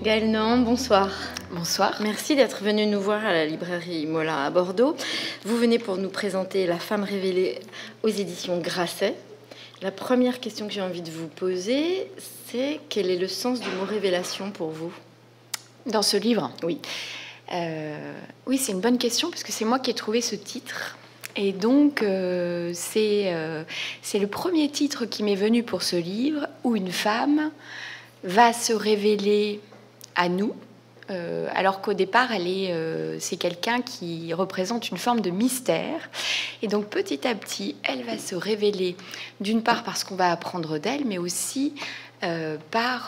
Gaëlle Nohan, bonsoir. Bonsoir. Merci d'être venu nous voir à la librairie Molin à Bordeaux. Vous venez pour nous présenter La femme révélée aux éditions Grasset. La première question que j'ai envie de vous poser, c'est quel est le sens du mot révélation pour vous? Dans ce livre? Oui. Oui, c'est une bonne question parce que c'est moi qui ai trouvé ce titre. Et donc, c'est le premier titre qui m'est venu pour ce livre où une femme va se révéler à nous, alors qu'au départ, c'est quelqu'un qui représente une forme de mystère. Et donc, petit à petit, elle va se révéler, d'une part parce qu'on va apprendre d'elle, mais aussi par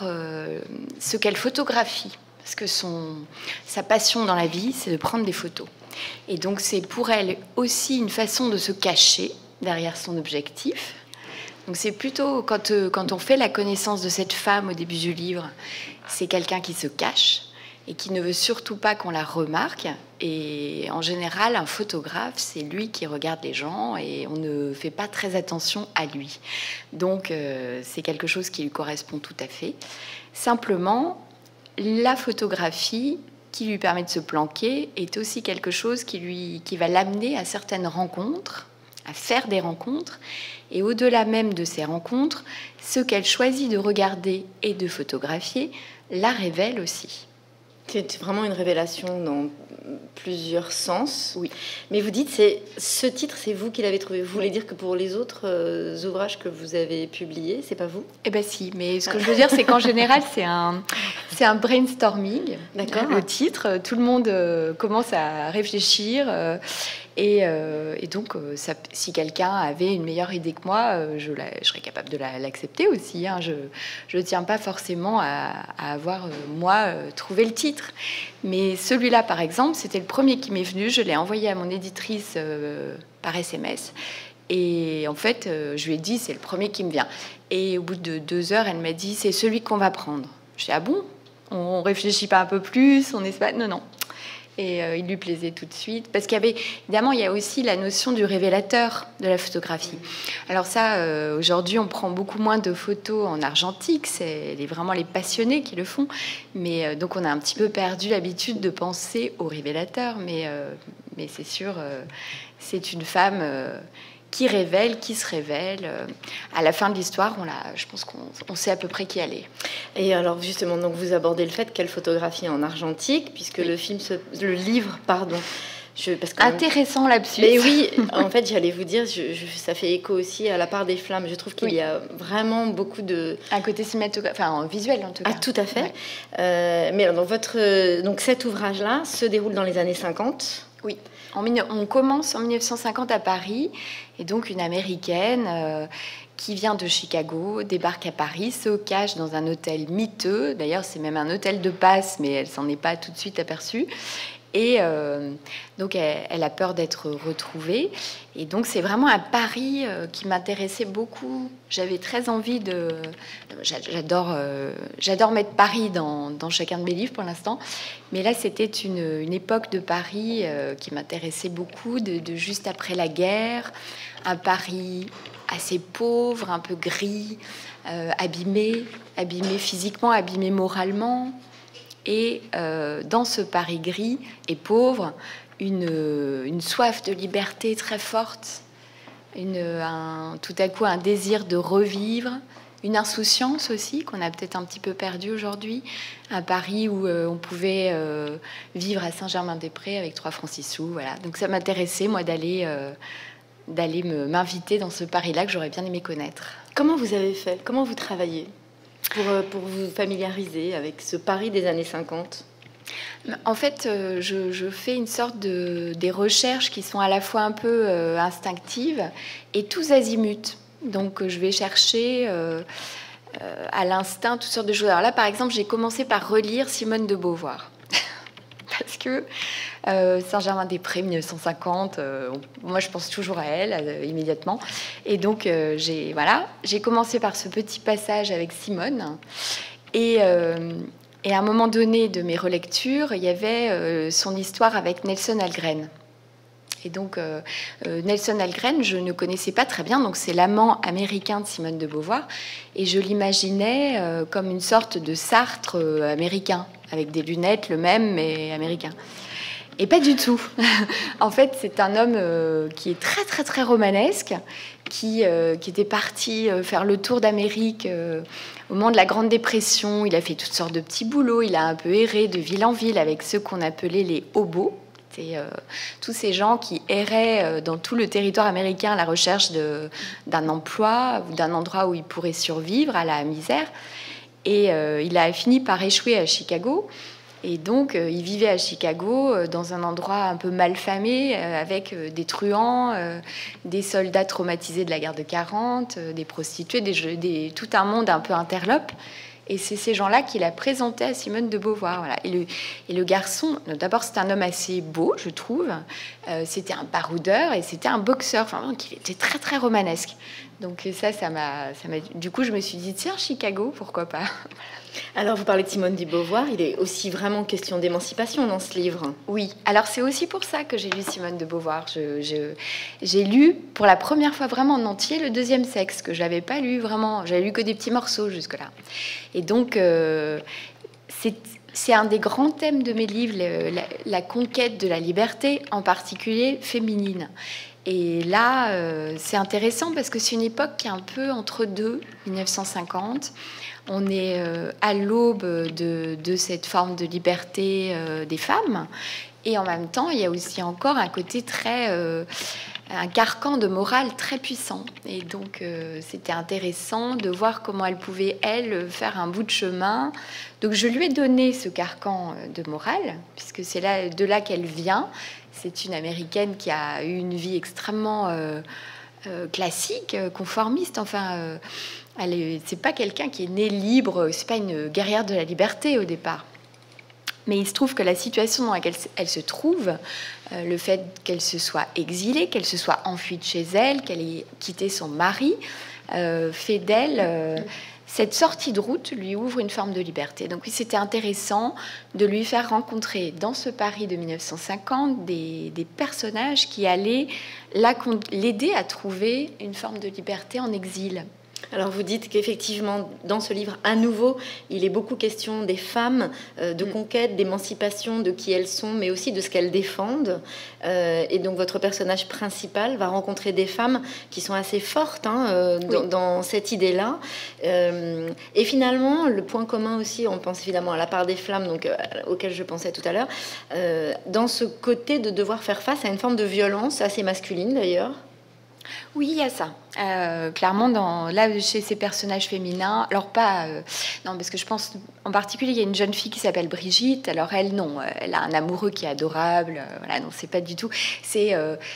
ce qu'elle photographie. Parce que sa passion dans la vie, c'est de prendre des photos. Et donc, c'est pour elle aussi une façon de se cacher derrière son objectif. Donc, c'est plutôt, quand on fait la connaissance de cette femme au début du livre, c'est quelqu'un qui se cache et qui ne veut surtout pas qu'on la remarque. Et en général, un photographe, c'est lui qui regarde les gens et on ne fait pas très attention à lui. Donc, c'est quelque chose qui lui correspond tout à fait. Simplement, la photographie qui lui permet de se planquer est aussi quelque chose qui va l'amener à certaines rencontres, à faire des rencontres. Et au-delà même de ces rencontres, ce qu'elle choisit de regarder et de photographier la révèle aussi. C'est vraiment une révélation dans plusieurs sens. Oui. Mais vous dites, ce titre, c'est vous qui l'avez trouvé. Vous voulez dire que pour les autres ouvrages que vous avez publiés, c'est pas vous? Eh bien si, mais ce que je veux dire, c'est qu'en général, c'est un brainstorming. D'accord. Le titre, tout le monde commence à réfléchir. Et donc, si quelqu'un avait une meilleure idée que moi, je serais capable de l'accepter aussi. Hein. Je ne tiens pas forcément à avoir, moi, trouvé le titre. Mais celui-là, par exemple, c'était le premier qui m'est venu. Je l'ai envoyé à mon éditrice par SMS. Et en fait, je lui ai dit, c'est le premier qui me vient. Et au bout de 2 heures, elle m'a dit, c'est celui qu'on va prendre. Je dis, ah bon? On réfléchit pas un peu plus? On n'est pas... Non. Et il lui plaisait tout de suite. Parce évidemment, il y a aussi la notion du révélateur de la photographie. Alors ça, aujourd'hui, on prend beaucoup moins de photos en argentique. C'est vraiment les passionnés qui le font. Mais donc, on a un petit peu perdu l'habitude de penser au révélateur. Mais c'est sûr, c'est une femme... qui se révèle. À la fin de l'histoire, je pense qu'on sait à peu près qui elle est. Et alors justement, donc vous abordez le fait qu'elle photographie en argentique, puisque oui. le livre, pardon. Intéressant lapsus. Mais oui, en fait, j'allais vous dire, ça fait écho aussi à La part des flammes. Je trouve qu'il y a vraiment beaucoup de... Un côté cinématographique, enfin visuel en tout cas. Ah, tout à fait. Ouais. Mais alors, donc cet ouvrage-là se déroule dans les années 50. Oui. On commence en 1950 à Paris, et donc une Américaine qui vient de Chicago débarque à Paris, se cache dans un hôtel miteux. D'ailleurs, c'est même un hôtel de passe, mais elle s'en est pas tout de suite aperçue. Et donc, elle a peur d'être retrouvée. Et donc, c'est vraiment un Paris qui m'intéressait beaucoup. J'avais très envie de... J'adore mettre Paris dans chacun de mes livres pour l'instant. Mais là, c'était une époque de Paris qui m'intéressait beaucoup, de juste après la guerre. Un Paris assez pauvre, un peu gris, abîmé physiquement, abîmé moralement. Et dans ce Paris gris et pauvre, une soif de liberté très forte, tout à coup un désir de revivre, une insouciance aussi qu'on a peut-être un petit peu perdue aujourd'hui. Un Paris où on pouvait vivre à Saint-Germain-des-Prés avec 3 francs 6 sous. Voilà. Donc ça m'intéressait, moi, d'aller m'inviter dans ce Paris-là que j'aurais bien aimé connaître. Comment vous avez fait? Comment vous travaillez pour vous familiariser avec ce Paris des années 50? En fait, je fais une sorte des recherches qui sont à la fois un peu instinctives et tous azimuts. Donc, je vais chercher à l'instinct toutes sortes de choses. Alors là, par exemple, j'ai commencé par relire Simone de Beauvoir. Parce que Saint-Germain-des-Prés, 1950, moi je pense toujours à elle immédiatement. Et donc j'ai commencé par ce petit passage avec Simone. Et à un moment donné de mes relectures, il y avait son histoire avec Nelson Algren. Et donc, Nelson Algren, je ne connaissais pas très bien. Donc, c'est l'amant américain de Simone de Beauvoir. Et je l'imaginais comme une sorte de Sartre américain. avec des lunettes, le même, mais américain. Et pas du tout. En fait, c'est un homme qui est très, très, très romanesque, qui était parti faire le tour d'Amérique au moment de la Grande Dépression. Il a fait toutes sortes de petits boulots. Il a un peu erré de ville en ville avec ceux qu'on appelait les hobos. C'est tous ces gens qui erraient dans tout le territoire américain à la recherche d'un emploi ou d'un endroit où ils pourraient survivre à la misère. Et il a fini par échouer à Chicago. Et donc, il vivait à Chicago, dans un endroit un peu malfamé, avec des truands, des soldats traumatisés de la guerre de 40, des prostituées, tout un monde un peu interlope. Et c'est ces gens-là qu'il a présenté à Simone de Beauvoir. Voilà. Et le garçon, d'abord, c'est un homme assez beau, je trouve. C'était un baroudeur et c'était un boxeur. Enfin, donc, il était très, très romanesque. Donc ça m'a... Du coup, je me suis dit, tiens, Chicago, pourquoi pas. Alors, vous parlez de Simone de Beauvoir, il est aussi vraiment question d'émancipation dans ce livre. Oui, alors c'est aussi pour ça que j'ai lu Simone de Beauvoir. J'ai lu pour la première fois vraiment en entier Le Deuxième Sexe, que je n'avais pas lu vraiment. J'avais lu que des petits morceaux jusque-là. Et donc, c'est un des grands thèmes de mes livres, la conquête de la liberté, en particulier féminine. Et là, c'est intéressant parce que c'est une époque qui est un peu entre deux, 1950. On est à l'aube de cette forme de liberté des femmes. Et en même temps, il y a aussi encore un côté très... un carcan de morale très puissant. Et donc, c'était intéressant de voir comment elle pouvait, elle, faire un bout de chemin. Donc, je lui ai donné ce carcan de morale, puisque c'est de là qu'elle vient. C'est une Américaine qui a eu une vie extrêmement classique, conformiste. Enfin, c'est pas quelqu'un qui est né libre. C'est pas une guerrière de la liberté au départ. Mais il se trouve que la situation dans laquelle elle se trouve, le fait qu'elle se soit exilée, qu'elle se soit enfuie de chez elle, qu'elle ait quitté son mari, fait d'elle... cette sortie de route lui ouvre une forme de liberté. Donc oui, c'était intéressant de lui faire rencontrer dans ce Paris de 1950 des personnages qui allaient l'aider à trouver une forme de liberté en exil. Alors vous dites qu'effectivement, dans ce livre, à nouveau, il est beaucoup question des femmes, de conquête, d'émancipation, de qui elles sont, mais aussi de ce qu'elles défendent. Et donc votre personnage principal va rencontrer des femmes qui sont assez fortes dans cette idée-là. Et finalement, le point commun aussi, on pense évidemment à la part des flammes, donc, auquel je pensais tout à l'heure, dans ce côté de devoir faire face à une forme de violence assez masculine d'ailleurs. Oui, il y a ça. Clairement, là, chez ces personnages féminins, alors pas... non, parce que je pense, en particulier, il y a une jeune fille qui s'appelle Brigitte. Alors elle, non, elle a un amoureux qui est adorable. Voilà, non, c'est pas du tout... C'est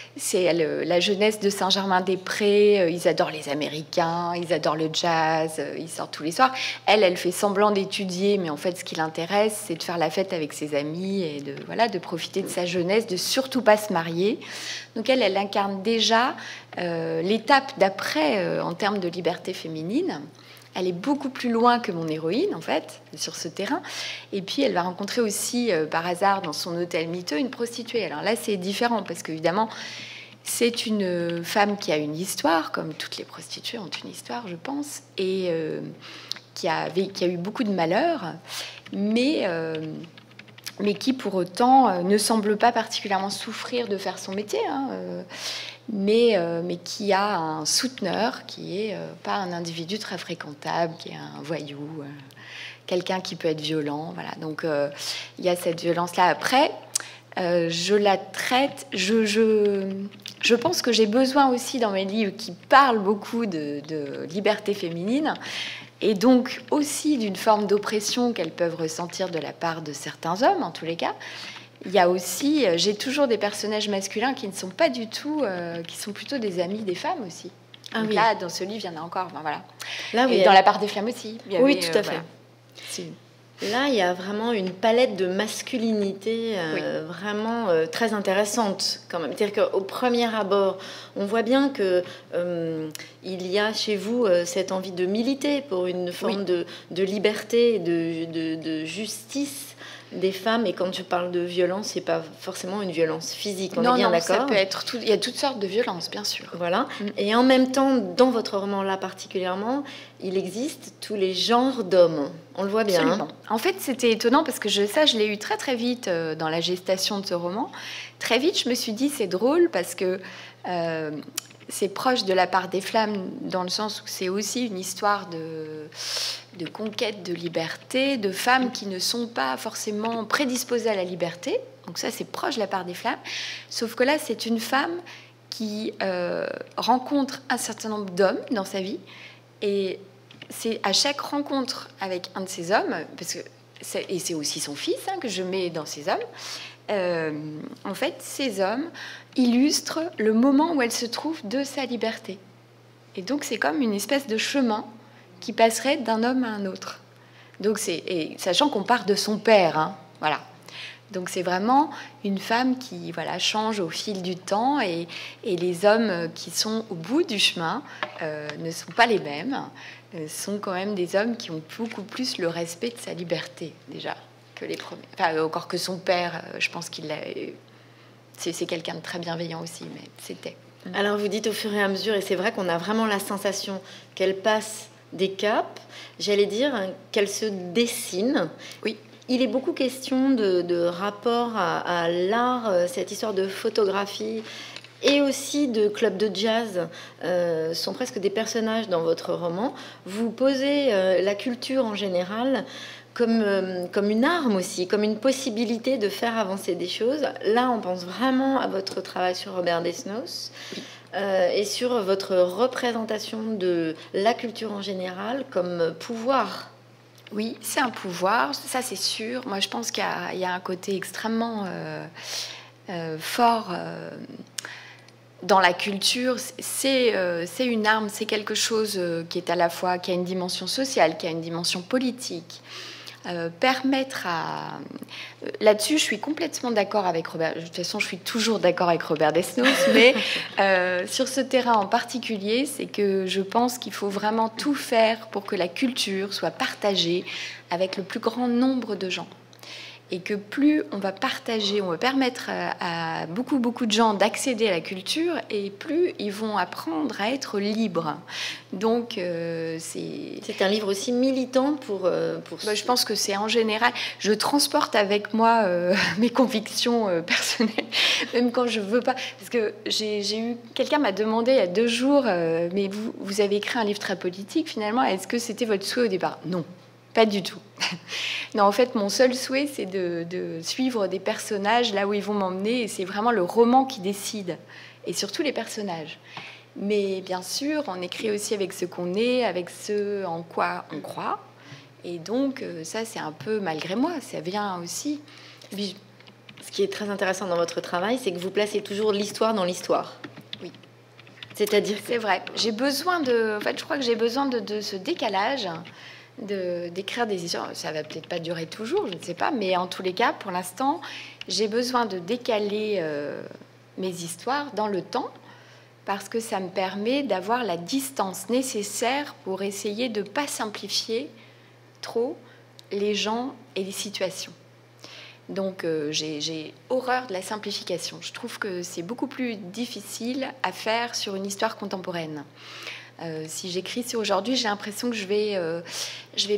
la jeunesse de Saint-Germain-des-Prés. Ils adorent les Américains, ils adorent le jazz, ils sortent tous les soirs. Elle fait semblant d'étudier, mais en fait, ce qui l'intéresse, c'est de faire la fête avec ses amis et de profiter de sa jeunesse, de surtout pas se marier. Donc elle incarne déjà l'étape d'après en termes de liberté féminine. Elle est beaucoup plus loin que mon héroïne, en fait, sur ce terrain. Et puis, elle va rencontrer aussi, par hasard, dans son hôtel miteux, une prostituée. Alors là, c'est différent, parce qu'évidemment, c'est une femme qui a une histoire, comme toutes les prostituées ont une histoire, je pense, et qui a eu beaucoup de malheurs, mais qui, pour autant, ne semble pas particulièrement souffrir de faire son métier, mais qui a un souteneur qui est pas un individu très fréquentable, qui est un voyou, quelqu'un qui peut être violent. Voilà. Donc, il y a cette violence-là. Après, je la traite... Je pense que j'ai besoin aussi, dans mes livres qui parlent beaucoup de liberté féminine, et donc aussi d'une forme d'oppression qu'elles peuvent ressentir de la part de certains hommes, en tous les cas. Il y a aussi, j'ai toujours des personnages masculins qui ne sont pas du tout, qui sont plutôt des amis des femmes aussi. Ah, oui. Là, dans ce livre, il y en a encore. Ben, voilà. Là, et dans La part des flammes aussi. Oui, tout à fait. Voilà. Là, il y a vraiment une palette de masculinité vraiment très intéressante quand même. C'est-à-dire qu'au premier abord, on voit bien que il y a chez vous cette envie de militer pour une forme de liberté, de justice. des femmes. Et quand je parle de violence, c'est pas forcément une violence physique. On non, est bien non, d'accord. ça peut être il y a toutes sortes de violences, bien sûr. Voilà. Et en même temps, dans votre roman-là particulièrement, il existe tous les genres d'hommes. On le voit bien. Absolument. En fait, c'était étonnant parce que je l'ai eu très très vite dans la gestation de ce roman. Très vite, je me suis dit, c'est drôle parce que c'est proche de La part des flammes dans le sens où c'est aussi une histoire de conquête de liberté, de femmes qui ne sont pas forcément prédisposées à la liberté. Donc ça, c'est proche de La part des flammes. Sauf que là, c'est une femme qui rencontre un certain nombre d'hommes dans sa vie. Et c'est à chaque rencontre avec un de ces hommes, et c'est aussi son fils que je mets dans ces hommes, en fait, ces hommes illustrent le moment où elle se trouve de sa liberté. Et donc, c'est comme une espèce de chemin qui passerait d'un homme à un autre. Donc, et sachant qu'on part de son père, voilà. Donc, c'est vraiment une femme qui change au fil du temps et les hommes qui sont au bout du chemin ne sont pas les mêmes, sont quand même des hommes qui ont beaucoup plus le respect de sa liberté, déjà, que les premiers. Enfin, encore que son père, je pense qu'il l'a... C'est quelqu'un de très bienveillant aussi, mais c'était... Alors, vous dites au fur et à mesure, et c'est vrai qu'on a vraiment la sensation qu'elle passe des caps, j'allais dire, qu'elle se dessine. Oui. Il est beaucoup question de rapport à l'art, cette histoire de photographie et aussi de club de jazz sont presque des personnages dans votre roman. Vous posez la culture en général comme une arme aussi, comme une possibilité de faire avancer des choses. Là, on pense vraiment à votre travail sur Robert Desnos et sur votre représentation de la culture en général comme pouvoir. Oui, c'est un pouvoir, ça c'est sûr. Moi, je pense qu'il y a un côté extrêmement fort dans la culture. C'est une arme, c'est quelque chose qui est à la fois, qui a une dimension sociale, qui a une dimension politique. Permettre à... Là-dessus, je suis complètement d'accord avec Robert. De toute façon, je suis toujours d'accord avec Robert Desnos, mais sur ce terrain en particulier, c'est que je pense qu'il faut vraiment tout faire pour que la culture soit partagée avec le plus grand nombre de gens. Et que plus on va partager, on va permettre à beaucoup de gens d'accéder à la culture, et plus ils vont apprendre à être libres. Donc, c'est un livre aussi militant pour je pense que c'est en général... Je transporte avec moi mes convictions personnelles, même quand je veux pas. Parce que j'ai eu... Quelqu'un m'a demandé il y a 2 jours, mais vous avez écrit un livre très politique, finalement. Est-ce que c'était votre souhait au départ ? Non. Pas du tout. Non, en fait, mon seul souhait, c'est de suivre des personnages là où ils vont m'emmener. Et c'est vraiment le roman qui décide. Et surtout les personnages. Mais bien sûr, on écrit aussi avec ce qu'on est, avec ce en quoi on croit. Et donc, ça, c'est un peu malgré moi. Ça vient aussi... Ce qui est très intéressant dans votre travail, c'est que vous placez toujours l'histoire dans l'histoire. Oui. C'est-à-dire... C'est vrai. J'ai besoin de... En fait, je crois que j'ai besoin de ce décalage... d'écrire des histoires. Ça va peut-être pas durer toujours, je ne sais pas, mais en tous les cas, pour l'instant, j'ai besoin de décaler mes histoires dans le temps, parce que ça me permet d'avoir la distance nécessaire pour essayer de ne pas simplifier trop les gens et les situations. Donc j'ai horreur de la simplification. Je trouve que c'est beaucoup plus difficile à faire sur une histoire contemporaine. Si j'écris sur aujourd'hui, j'ai l'impression que je vais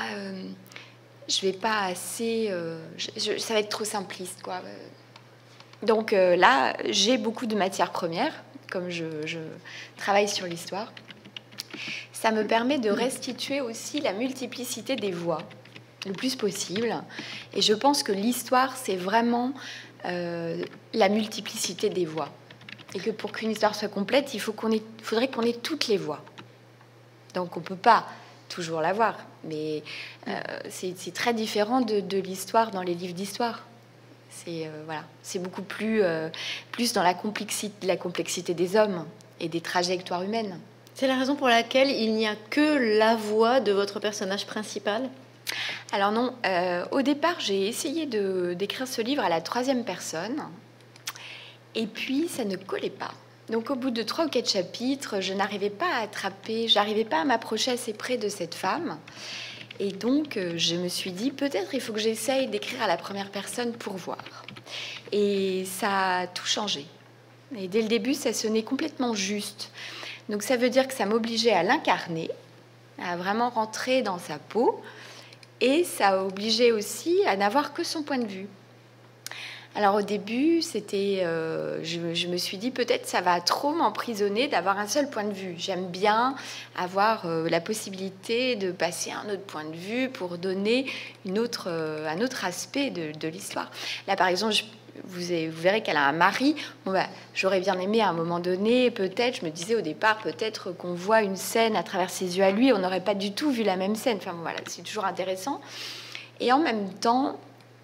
pas assez... ça va être trop simpliste, quoi. Donc là, j'ai beaucoup de matières premières, comme je travaille sur l'histoire. Ça me permet de restituer aussi la multiplicité des voix, le plus possible. Et je pense que l'histoire, c'est vraiment la multiplicité des voix. Et que pour qu'une histoire soit complète, faudrait qu'on ait toutes les voix. Donc on ne peut pas toujours l'avoir, mais c'est très différent de l'histoire dans les livres d'histoire. C'est beaucoup plus dans la complexité des hommes et des trajectoires humaines. C'est la raison pour laquelle il n'y a que la voix de votre personnage principal ? Alors non, au départ, j'ai essayé d'écrire ce livre à la 3e personne. Et puis, ça ne collait pas. Donc, au bout de 3 ou 4 chapitres, je n'arrivais pas à m'approcher assez près de cette femme. Et donc, je me suis dit, peut-être il faut que j'essaye d'écrire à la première personne pour voir. Et ça a tout changé. Et dès le début, ça sonnait complètement juste. Donc, ça veut dire que ça m'obligeait à l'incarner, à vraiment rentrer dans sa peau. Et ça obligeait aussi à n'avoir que son point de vue. Alors au début, c'était, je me suis dit peut-être ça va trop m'emprisonner d'avoir un seul point de vue. J'aime bien avoir la possibilité de passer à un autre point de vue pour donner un autre aspect de l'histoire. Là, par exemple, vous verrez qu'elle a un mari. Bon, j'aurais bien aimé à un moment donné, peut-être, je me disais au départ, peut-être qu'on voit une scène à travers ses yeux à lui, on n'aurait pas du tout vu la même scène. Enfin voilà, c'est toujours intéressant. Et en même temps,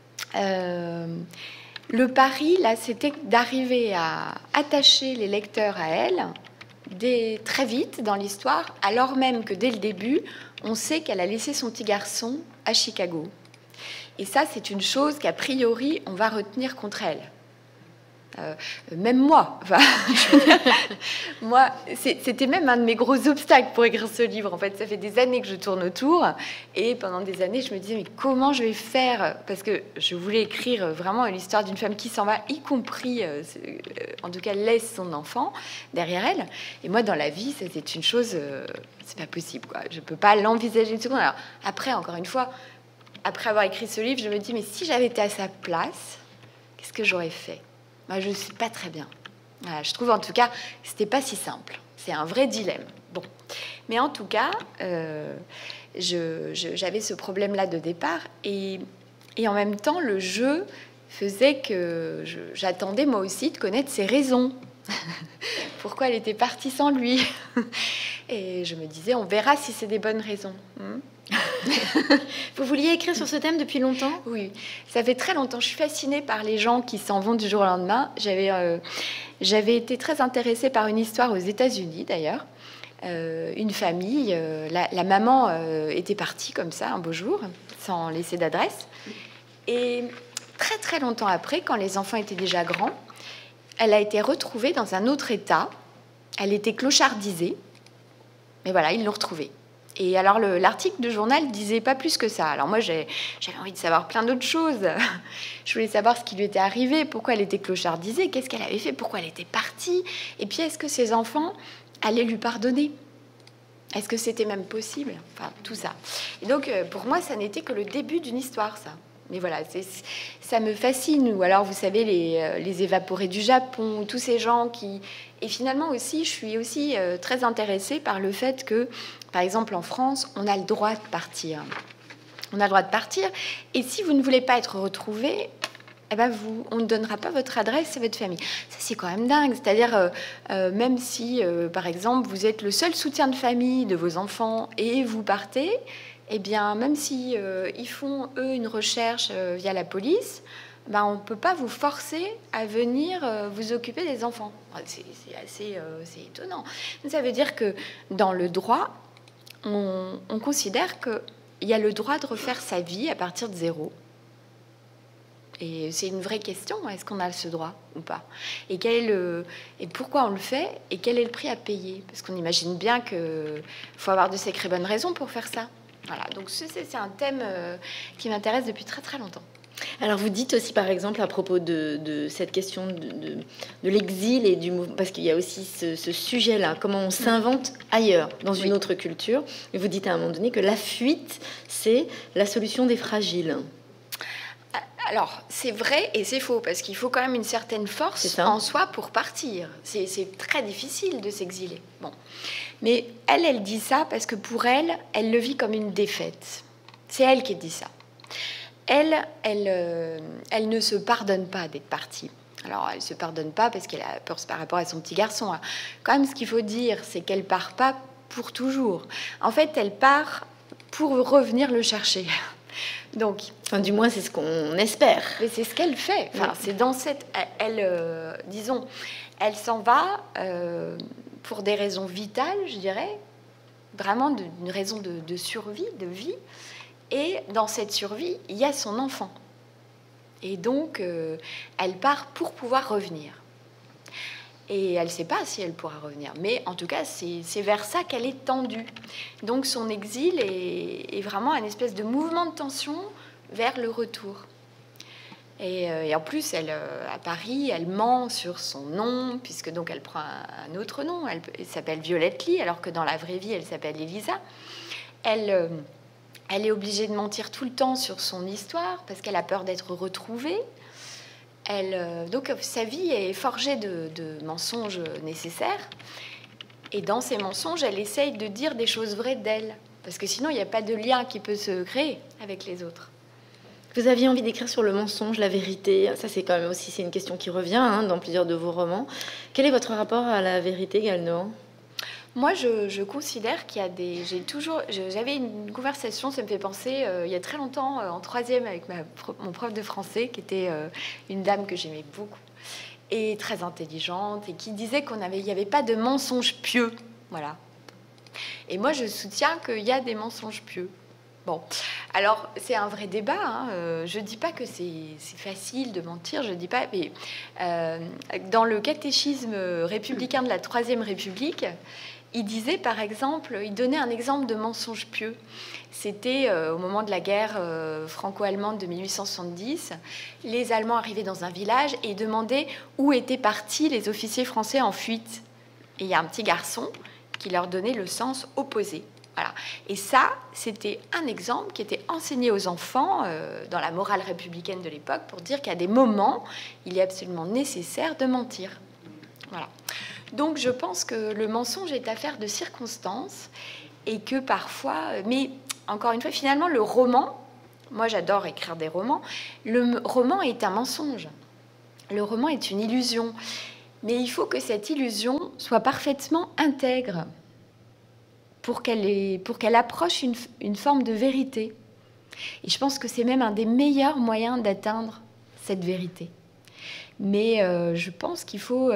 le pari, là, c'était d'arriver à attacher les lecteurs à elle très vite dans l'histoire, alors même que dès le début, on sait qu'elle a laissé son petit garçon à Chicago. Et ça, c'est une chose qu'a priori, on va retenir contre elle. Même moi, enfin, moi, c'était même un de mes gros obstacles pour écrire ce livre. En fait, ça fait des années que je tourne autour, et pendant des années, je me disais mais comment je vais faire, parce que je voulais écrire vraiment l'histoire d'une femme qui s'en va, y compris, en tout cas, laisse son enfant derrière elle. Et moi, dans la vie, ça, c'est une chose, c'est pas possible, quoi. Je peux pas l'envisager une seconde. Alors après, encore une fois, après avoir écrit ce livre, je me dis mais si j'avais été à sa place, qu'est-ce que j'aurais fait? Moi, je ne sais pas très bien. Voilà, je trouve en tout cas, c'était pas si simple. C'est un vrai dilemme. Bon, mais en tout cas, j'avais ce problème-là de départ, et en même temps, le jeu faisait que j'attendais moi aussi de connaître ses raisons. Pourquoi elle était partie sans lui? Et je me disais, on verra si c'est des bonnes raisons. Vous vouliez écrire sur ce thème depuis longtemps? Oui, ça fait très longtemps. Je suis fascinée par les gens qui s'en vont du jour au lendemain. J'avais été très intéressée par une histoire aux États-Unis, d'ailleurs. Une famille, la maman était partie comme ça un beau jour, sans laisser d'adresse. Et très très longtemps après, quand les enfants étaient déjà grands, elle a été retrouvée dans un autre état. Elle était clochardisée. Mais voilà, ils l'ont retrouvée. Et alors, l'article de journal disait pas plus que ça. Alors moi, j'avais envie de savoir plein d'autres choses. Je voulais savoir ce qui lui était arrivé, pourquoi elle était clochardisée, qu'est-ce qu'elle avait fait, pourquoi elle était partie. Et puis, est-ce que ses enfants allaient lui pardonner? Est-ce que c'était même possible? Enfin, tout ça. Et donc, pour moi, ça n'était que le début d'une histoire, ça. Mais voilà, ça me fascine. Ou alors, vous savez, les évaporés du Japon, tous ces gens qui... Et finalement aussi, je suis aussi très intéressée par le fait que, par exemple, en France, on a le droit de partir. On a le droit de partir. Et si vous ne voulez pas être retrouvé, eh ben on ne donnera pas votre adresse et votre famille. Ça, c'est quand même dingue. C'est-à-dire, même si, par exemple, vous êtes le seul soutien de famille de vos enfants et vous partez, eh bien, même si ils font, eux, une recherche via la police, ben, on ne peut pas vous forcer à venir vous occuper des enfants. C'est assez c'est étonnant. Ça veut dire que dans le droit, on considère qu'il y a le droit de refaire sa vie à partir de zéro. Et c'est une vraie question, est-ce qu'on a ce droit ou pas? Et pourquoi on le fait? Et quel est le prix à payer? Parce qu'on imagine bien qu'il faut avoir de sacrées bonnes raisons pour faire ça. Voilà, donc c'est un thème qui m'intéresse depuis très très longtemps. Alors vous dites aussi par exemple à propos de cette question de l'exil et du mouvement, parce qu'il y a aussi ce sujet-là, comment on s'invente ailleurs, dans une autre culture, et vous dites à un moment donné que la fuite, c'est la solution des fragiles. Alors, c'est vrai et c'est faux, parce qu'il faut quand même une certaine force en soi pour partir. C'est très difficile de s'exiler. Bon. Mais elle dit ça parce que pour elle le vit comme une défaite. C'est elle qui dit ça. Elle ne se pardonne pas d'être partie. Alors, elle ne se pardonne pas parce qu'elle a peur par rapport à son petit garçon. Quand même, ce qu'il faut dire, c'est qu'elle part pas pour toujours. En fait, elle part pour revenir le chercher. Donc, enfin, du moins, c'est ce qu'on espère. Mais c'est ce qu'elle fait. Enfin, c'est dans cette... disons, elle s'en va pour des raisons vitales, je dirais. Vraiment une raison de survie, de vie. Et dans cette survie, il y a son enfant. Et donc, elle part pour pouvoir revenir. Et elle ne sait pas si elle pourra revenir. Mais en tout cas, c'est vers ça qu'elle est tendue. Donc son exil est vraiment un espèce de mouvement de tension vers le retour. Et en plus, à Paris, elle ment sur son nom, puisque donc elle prend un autre nom. Elle s'appelle Violette Lee, alors que dans la vraie vie, elle s'appelle Elisa. Elle est obligée de mentir tout le temps sur son histoire, parce qu'elle a peur d'être retrouvée. Donc sa vie est forgée de mensonges nécessaires. Et dans ces mensonges, elle essaye de dire des choses vraies d'elle, parce que sinon, il n'y a pas de lien qui peut se créer avec les autres. Vous aviez envie d'écrire sur le mensonge, la vérité. Ça, c'est quand même aussi une question qui revient dans plusieurs de vos romans. Quel est votre rapport à la vérité, Gaëlle Nohan ? Moi, je considère qu'il y a des... J'avais une conversation, ça me fait penser, il y a très longtemps, en troisième, avec mon prof de français, qui était une dame que j'aimais beaucoup, et très intelligente, et qui disait il n'y avait pas de mensonges pieux. Voilà. Et moi, je soutiens qu'il y a des mensonges pieux. Bon, alors c'est un vrai débat. Je dis pas que c'est facile de mentir. Je dis pas. Mais dans le catéchisme républicain de la Troisième République, il disait par exemple, il donnait un exemple de mensonge pieux. C'était au moment de la guerre franco-allemande de 1870. Les Allemands arrivaient dans un village et demandaient où étaient partis les officiers français en fuite. Et il y a un petit garçon qui leur donnait le sens opposé. Voilà. Et ça, c'était un exemple qui était enseigné aux enfants dans la morale républicaine de l'époque pour dire qu'à des moments, il est absolument nécessaire de mentir. Voilà. Donc, je pense que le mensonge est affaire de circonstances et que parfois... Mais encore une fois, finalement, le roman... Moi, j'adore écrire des romans. Le roman est un mensonge. Le roman est une illusion. Mais il faut que cette illusion soit parfaitement intègre pour qu'elle approche une forme de vérité. Et je pense que c'est même un des meilleurs moyens d'atteindre cette vérité. Mais je pense qu'il faut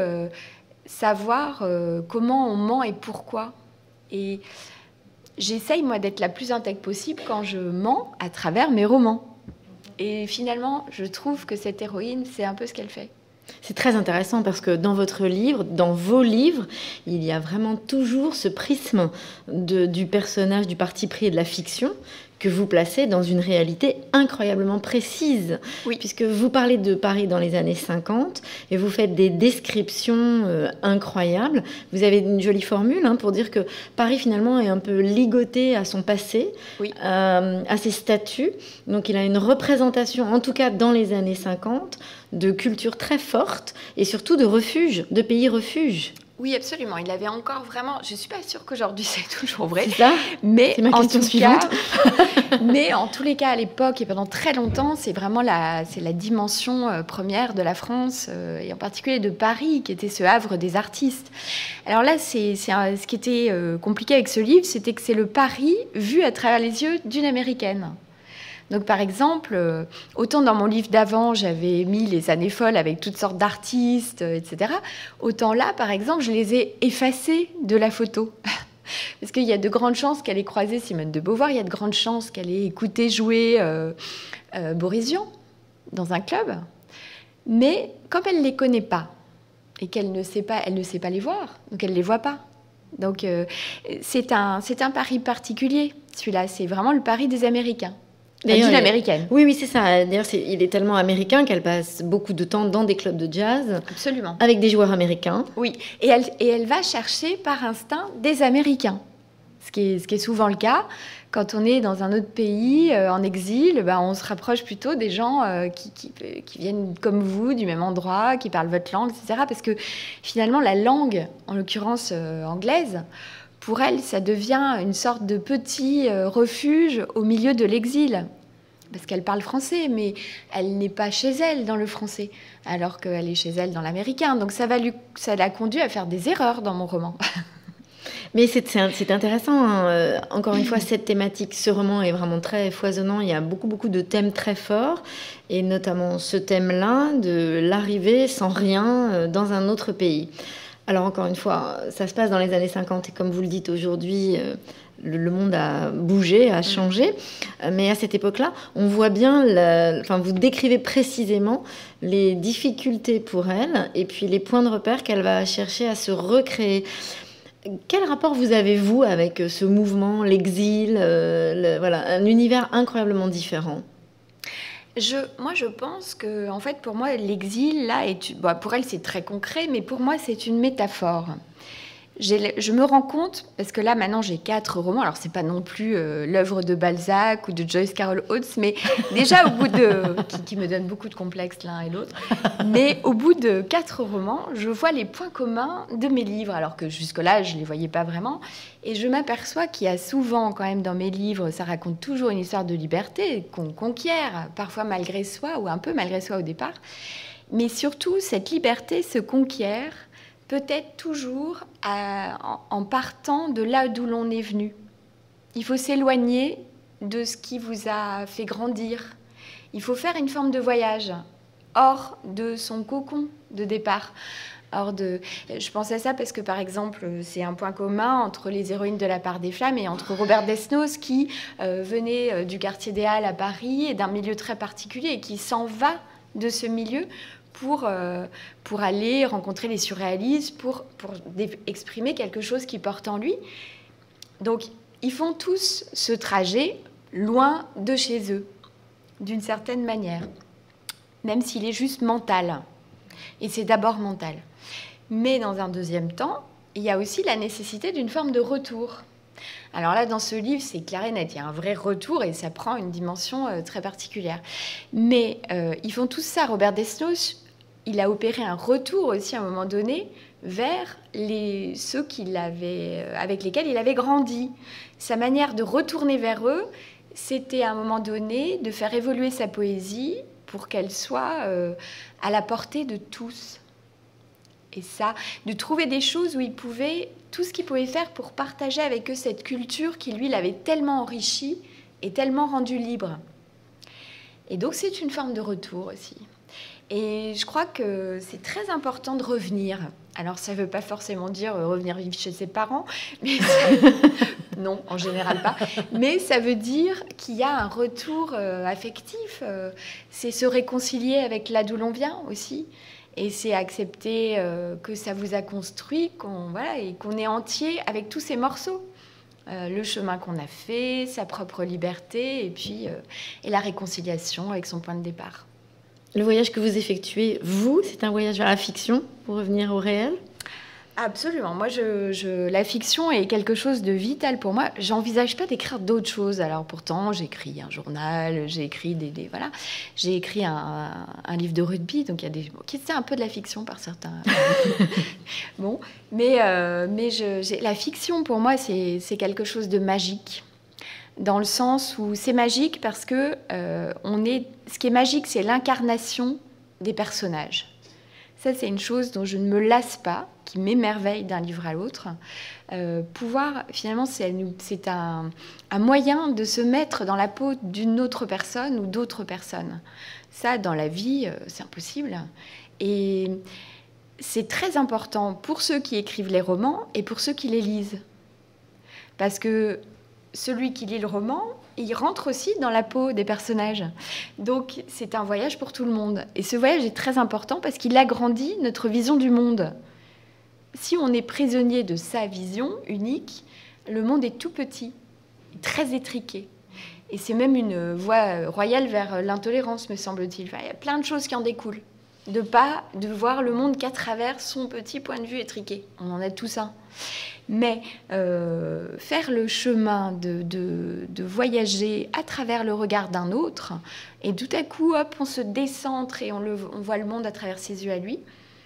savoir comment on ment et pourquoi. Et j'essaye, moi, d'être la plus intègre possible quand je mens à travers mes romans. Et finalement, je trouve que cette héroïne, c'est un peu ce qu'elle fait. C'est très intéressant parce que dans votre livre, dans vos livres, il y a vraiment toujours ce prisme du personnage, du parti pris et de la fiction que vous placez dans une réalité incroyablement précise. Oui. Puisque vous parlez de Paris dans les années 50 et vous faites des descriptions incroyables. Vous avez une jolie formule pour dire que Paris finalement est un peu ligoté à son passé, oui. À ses statuts. Donc il a une représentation, en tout cas dans les années 50, de culture très forte et surtout de refuge, de pays refuge. Oui, absolument. Il avait encore vraiment... Je ne suis pas sûre qu'aujourd'hui c'est toujours vrai. C'est ça. Mais c'est ma question suivante. Mais en tous les cas, à l'époque et pendant très longtemps, c'est vraiment la dimension première de la France et en particulier de Paris, qui était ce havre des artistes. Alors là, ce qui était compliqué avec ce livre, c'était que c'est le Paris vu à travers les yeux d'une Américaine. Donc, par exemple, autant dans mon livre d'avant, j'avais mis les années folles avec toutes sortes d'artistes, etc. Autant là, par exemple, je les ai effacés de la photo. Parce qu'il y a de grandes chances qu'elle ait croisé Simone de Beauvoir, il y a de grandes chances qu'elle ait écouté jouer Boris Vian dans un club. Mais comme elle ne les connaît pas et qu'elle ne sait pas les voir, donc elle ne les voit pas. Donc, c'est un Paris particulier, celui-là. C'est vraiment le Paris des Américains. D'une américaine. Oui, c'est ça. D'ailleurs, il est tellement américain qu'elle passe beaucoup de temps dans des clubs de jazz. Absolument. Avec des joueurs américains. Oui, et elle va chercher par instinct des Américains. Ce qui est souvent le cas. Quand on est dans un autre pays, en exil, on se rapproche plutôt des gens qui viennent comme vous, du même endroit, qui parlent votre langue, etc. Parce que finalement, la langue, en l'occurrence anglaise, pour elle, ça devient une sorte de petit refuge au milieu de l'exil. Parce qu'elle parle français, mais elle n'est pas chez elle dans le français, alors qu'elle est chez elle dans l'américain. Donc ça l'a conduit à faire des erreurs dans mon roman. Mais c'est intéressant. Encore une fois, cette thématique, ce roman est vraiment très foisonnant. Il y a beaucoup de thèmes très forts, et notamment ce thème-là de l'arrivée sans rien dans un autre pays. Alors encore une fois, ça se passe dans les années 50 et comme vous le dites aujourd'hui, le monde a bougé, a changé. Mais à cette époque-là, on voit bien, enfin, vous décrivez précisément les difficultés pour elle et puis les points de repère qu'elle va chercher à se recréer. Quel rapport vous avez, vous, avec ce mouvement, l'exil, voilà, un univers incroyablement différent? Moi, je pense que, en fait, pour moi, l'exil, là, pour elle, c'est très concret, mais pour moi, c'est une métaphore. Je me rends compte, parce que là, maintenant, j'ai 4 romans. Alors, c'est pas non plus l'œuvre de Balzac ou de Joyce Carol Oates, mais déjà, qui me donnent beaucoup de complexes l'un et l'autre. Mais au bout de 4 romans, je vois les points communs de mes livres, alors que jusque-là, je les voyais pas vraiment. Et je m'aperçois qu'il y a souvent, quand même, dans mes livres, ça raconte toujours une histoire de liberté qu'on conquiert, parfois malgré soi, ou un peu malgré soi au départ. Mais surtout, cette liberté se conquiert peut-être toujours en partant de là d'où l'on est venu. Il faut s'éloigner de ce qui vous a fait grandir. Il faut faire une forme de voyage hors de son cocon de départ. Je pense à ça parce que, par exemple, c'est un point commun entre les héroïnes de La Part des Flammes et entre Robert Desnos qui venait du quartier des Halles à Paris et d'un milieu très particulier et qui s'en va de ce milieu pour aller rencontrer les surréalistes, pour exprimer quelque chose qui porte en lui. Donc, ils font tous ce trajet loin de chez eux, d'une certaine manière, même s'il est juste mental. Et c'est d'abord mental. Mais dans un deuxième temps, il y a aussi la nécessité d'une forme de retour. Alors là, dans ce livre, c'est clair et net, il y a un vrai retour et ça prend une dimension très particulière. Mais ils font tout ça. Robert Desnos, il a opéré un retour aussi à un moment donné vers ceux avec lesquels il avait grandi. Sa manière de retourner vers eux, c'était à un moment donné de faire évoluer sa poésie pour qu'elle soit à la portée de tous. Et ça, de trouver des choses où il pouvait, tout ce qu'il pouvait faire pour partager avec eux cette culture qui, lui, l'avait tellement enrichi et tellement rendu libre. Et donc, c'est une forme de retour aussi. Et je crois que c'est très important de revenir. Alors, ça ne veut pas forcément dire revenir vivre chez ses parents, mais non, en général pas. Mais ça veut dire qu'il y a un retour affectif. C'est se réconcilier avec là d'où l'on vient aussi. Et c'est accepter que ça vous a construit, et qu'on est entier avec tous ces morceaux. Le chemin qu'on a fait, sa propre liberté, et puis la réconciliation avec son point de départ. Le voyage que vous effectuez, vous, c'est un voyage vers la fiction pour revenir au réel? Absolument. Moi, la fiction est quelque chose de vital pour moi. J'envisage pas d'écrire d'autres choses. Alors pourtant, j'écris un journal, j'ai écrit voilà. J'ai écrit un livre de rugby, donc il y a c'est un peu de la fiction par certains. Bon, mais la fiction pour moi, c'est quelque chose de magique. Dans le sens où c'est magique parce que ce qui est magique, c'est l'incarnation des personnages. Ça, c'est une chose dont je ne me lasse pas, qui m'émerveille d'un livre à l'autre. Finalement, c'est un moyen de se mettre dans la peau d'une autre personne ou d'autres personnes. Ça, dans la vie, c'est impossible. Et c'est très important pour ceux qui écrivent les romans et pour ceux qui les lisent. Parce que celui qui lit le roman, il rentre aussi dans la peau des personnages. Donc, c'est un voyage pour tout le monde. Et ce voyage est très important parce qu'il agrandit notre vision du monde. Si on est prisonnier de sa vision unique, le monde est tout petit, très étriqué. Et c'est même une voie royale vers l'intolérance, me semble-t-il. Enfin, il y a plein de choses qui en découlent. De voir le monde qu'à travers son petit point de vue étriqué. On en a tous un. Mais faire le chemin de voyager à travers le regard d'un autre, et tout à coup, hop, on se décentre et on voit le monde à travers ses yeux à lui,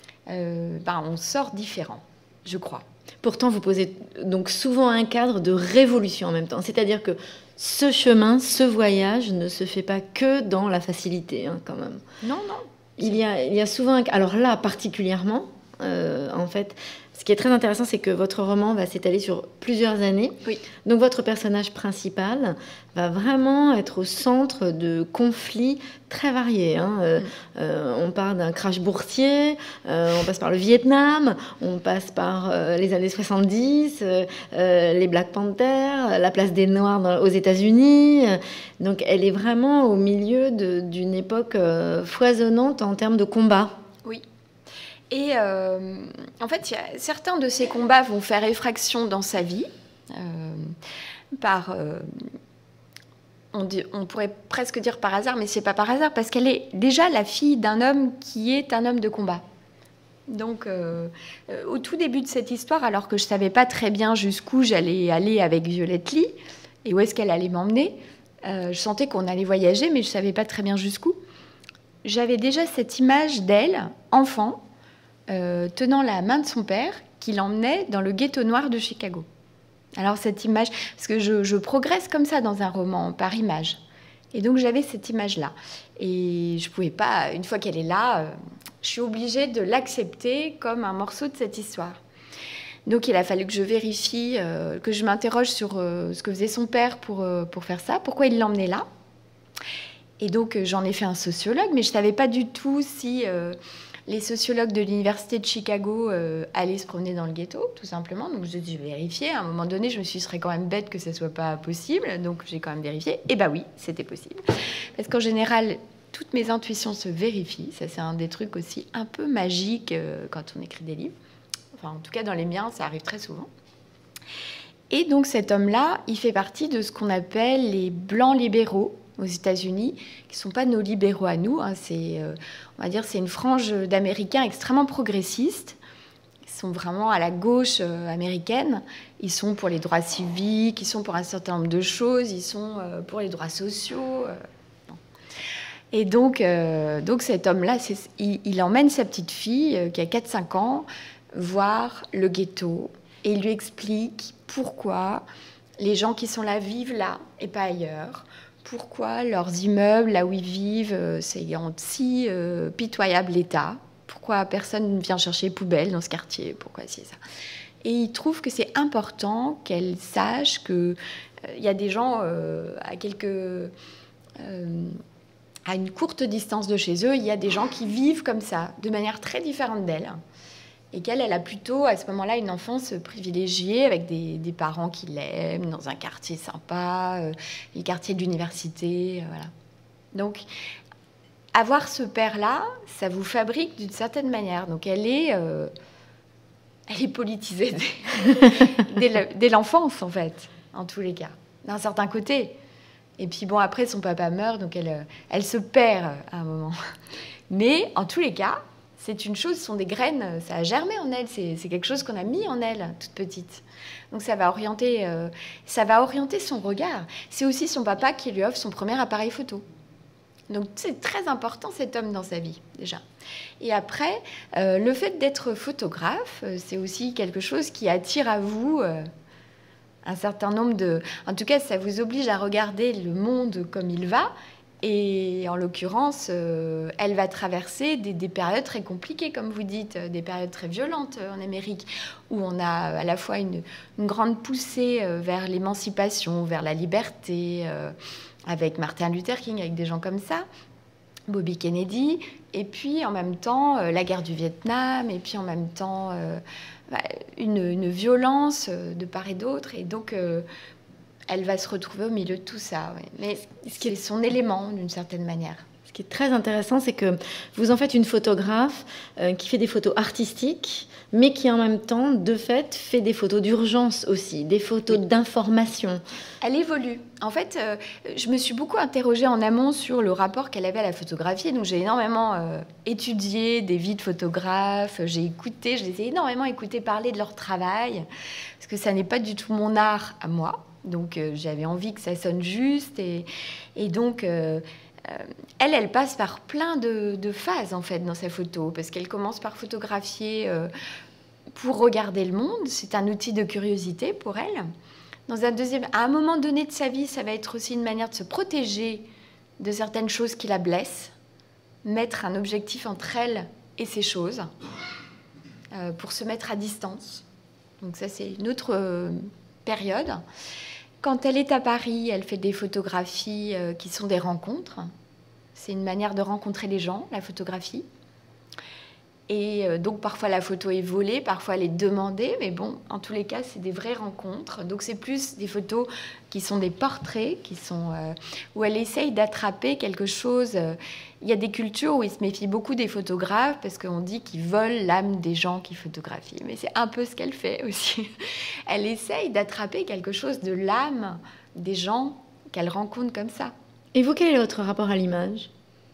on sort différent, je crois. Pourtant, vous posez donc souvent un cadre de révolution en même temps. C'est-à-dire que ce chemin, ce voyage ne se fait pas que dans la facilité, quand même. Non. Il y a souvent... Alors là, particulièrement, En fait, ce qui est très intéressant, c'est que votre roman va s'étaler sur plusieurs années. Oui. Donc votre personnage principal va vraiment être au centre de conflits très variés. On part d'un crash boursier, on passe par le Vietnam, on passe par les années 70, les Black Panthers, la place des Noirs aux États-Unis. Donc elle est vraiment au milieu d'une époque foisonnante en termes de combat. Oui. Et en fait, certains de ces combats vont faire effraction dans sa vie on pourrait presque dire par hasard, mais c'est pas par hasard, parce qu'elle est déjà la fille d'un homme qui est un homme de combat. Donc, au tout début de cette histoire, alors que je savais pas très bien jusqu'où j'allais aller avec Violette Lee et où est-ce qu'elle allait m'emmener, je sentais qu'on allait voyager, mais je savais pas très bien jusqu'où. J'avais déjà cette image d'elle, enfant, tenant la main de son père, qui l'emmenait dans le ghetto noir de Chicago. Alors cette image, parce que je progresse comme ça dans un roman, par image. Et donc j'avais cette image-là. Et je ne pouvais pas, une fois qu'elle est là, je suis obligée de l'accepter comme un morceau de cette histoire. Donc il a fallu que je vérifie, que je m'interroge sur ce que faisait son père pour faire ça, pourquoi il l'emmenait là. Et donc j'en ai fait un sociologue, mais je ne savais pas du tout si les sociologues de l'université de Chicago allaient se promener dans le ghetto, tout simplement. Donc j'ai vérifié. À un moment donné, je me suis dit, ce serait quand même bête que ça ne soit pas possible. Donc j'ai quand même vérifié. Et bah oui, c'était possible. Parce qu'en général, toutes mes intuitions se vérifient. Ça, c'est un des trucs aussi un peu magiques quand on écrit des livres. Enfin, en tout cas, dans les miens, ça arrive très souvent. Et donc cet homme-là, il fait partie de ce qu'on appelle les blancs libéraux aux États-Unis, qui ne sont pas nos libéraux à nous. On va dire, c'est une frange d'Américains extrêmement progressistes. Ils sont vraiment à la gauche américaine. Ils sont pour les droits civiques, ils sont pour un certain nombre de choses, ils sont pour les droits sociaux. Bon. Et donc cet homme-là, il emmène sa petite fille, qui a 4-5 ans, voir le ghetto, et il lui explique pourquoi les gens qui sont là vivent là et pas ailleurs. Pourquoi leurs immeubles, là où ils vivent, c'est en si pitoyable état. Pourquoi personne ne vient chercher les poubelles dans ce quartier. Pourquoi c'est ça. Et il trouve que c'est important qu'elle sache qu'il y a des gens à une courte distance de chez eux, il y a des gens qui vivent comme ça, de manière très différente d'elle. Et qu'elle a plutôt, à ce moment-là, une enfance privilégiée, avec des parents qui l'aiment, dans un quartier sympa, le quartier de l'université, voilà. Donc, avoir ce père-là, ça vous fabrique d'une manière. Donc, elle est politisée dès l'enfance, en fait, en tous les cas, d'un certain côté. Et puis, bon, après, son papa meurt, donc elle se perd à un moment. Mais, en tous les cas, c'est une chose, ce sont des graines, ça a germé en elle, c'est quelque chose qu'on a mis en elle, toute petite. Donc ça va orienter son regard. C'est aussi son papa qui lui offre son premier appareil photo. Donc c'est très important cet homme dans sa vie, déjà. Et après, le fait d'être photographe, c'est aussi quelque chose qui attire à vous un certain nombre de... En tout cas, ça vous oblige à regarder le monde comme il va. Et en l'occurrence, elle va traverser des périodes très compliquées, comme vous dites, des périodes très violentes en Amérique, où on a à la fois une grande poussée vers l'émancipation, vers la liberté, avec Martin Luther King, avec des gens comme ça, Bobby Kennedy, et puis en même temps la guerre du Vietnam, et puis en même temps une violence de part et d'autre. Et donc... elle va se retrouver au milieu de tout ça. Ouais. Mais c'est son élément, d'une certaine manière. Ce qui est très intéressant, c'est que vous en faites une photographe qui fait des photos artistiques, mais qui en même temps, de fait, fait des photos d'urgence aussi, des photos d'information. Elle évolue. En fait, je me suis beaucoup interrogée en amont sur le rapport qu'elle avait à la photographie. Donc, j'ai énormément étudié des vies de photographes. Je les ai énormément écoutés parler de leur travail, parce que ça n'est pas du tout mon art à moi. Donc, j'avais envie que ça sonne juste. Et donc, elle passe par plein de phases, en fait, dans sa photo. Parce qu'elle commence par photographier pour regarder le monde. C'est un outil de curiosité pour elle. À un moment donné de sa vie, ça va être aussi une manière de se protéger de certaines choses qui la blessent. Mettre un objectif entre elle et ces choses. pour se mettre à distance. Donc ça, c'est une autre période. Quand elle est à Paris, elle fait des photographies qui sont des rencontres. C'est une manière de rencontrer les gens, la photographie. Et donc parfois la photo est volée, parfois elle est demandée, mais bon, en tous les cas, c'est des vraies rencontres. Donc c'est plus des photos qui sont des portraits, où elle essaye d'attraper quelque chose. Il y a des cultures où ils se méfient beaucoup des photographes parce qu'on dit qu'ils volent l'âme des gens qui photographient. Mais c'est un peu ce qu'elle fait aussi. Elle essaye d'attraper quelque chose de l'âme des gens qu'elle rencontre comme ça. Et vous, quel est votre rapport à l'image ?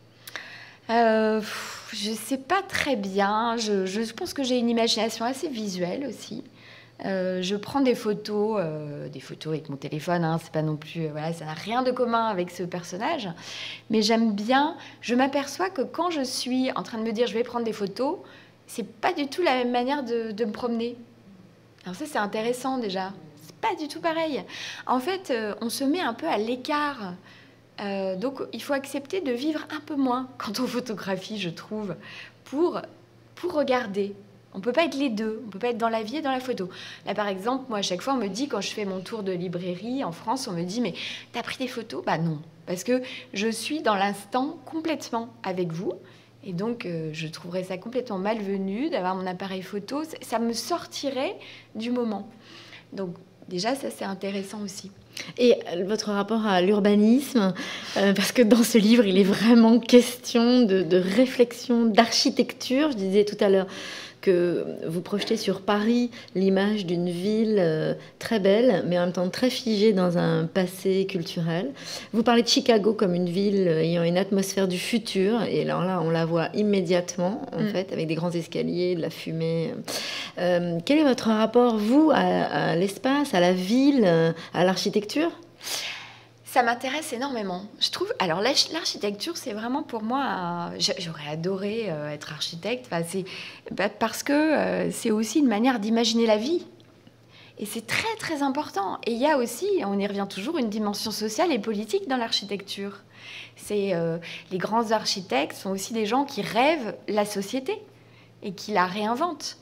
Je ne sais pas très bien. Je pense que j'ai une imagination assez visuelle aussi. Je prends des photos avec mon téléphone. Hein, c'est pas non plus, voilà, ça n'a rien de commun avec ce personnage. Mais j'aime bien. Je m'aperçois que quand je suis en train de me dire je vais prendre des photos, c'est pas du tout la même manière de me promener. Alors ça, c'est intéressant déjà. C'est pas du tout pareil. En fait, on se met un peu à l'écart. Donc, il faut accepter de vivre un peu moins quand on photographie, je trouve, pour regarder. On ne peut pas être les deux. On ne peut pas être dans la vie et dans la photo. Là, par exemple, moi, à chaque fois, on me dit, quand je fais mon tour de librairie en France, on me dit, mais t'as pris des photos ? Bah non, parce que je suis dans l'instant complètement avec vous. Et donc, je trouverais ça complètement malvenu d'avoir mon appareil photo. Ça me sortirait du moment. Donc, déjà, ça, c'est intéressant aussi. Et votre rapport à l'urbanisme, parce que dans ce livre, il est vraiment question de réflexion, d'architecture. Je disais tout à l'heure que vous projetez sur Paris l'image d'une ville très belle, mais en même temps très figée dans un passé culturel. Vous parlez de Chicago comme une ville ayant une atmosphère du futur, et là on la voit immédiatement, en fait, avec des grands escaliers, de la fumée. Quel est votre rapport, vous, à l'espace, à la ville, à l'architecture ? Ça m'intéresse énormément. Je trouve. Alors l'architecture, c'est vraiment pour moi. J'aurais adoré être architecte. Enfin, parce que c'est aussi une manière d'imaginer la vie. Et c'est très très important. Et il y a aussi, on y revient toujours, une dimension sociale et politique dans l'architecture. Les grands architectes sont aussi des gens qui rêvent la société et qui la réinventent.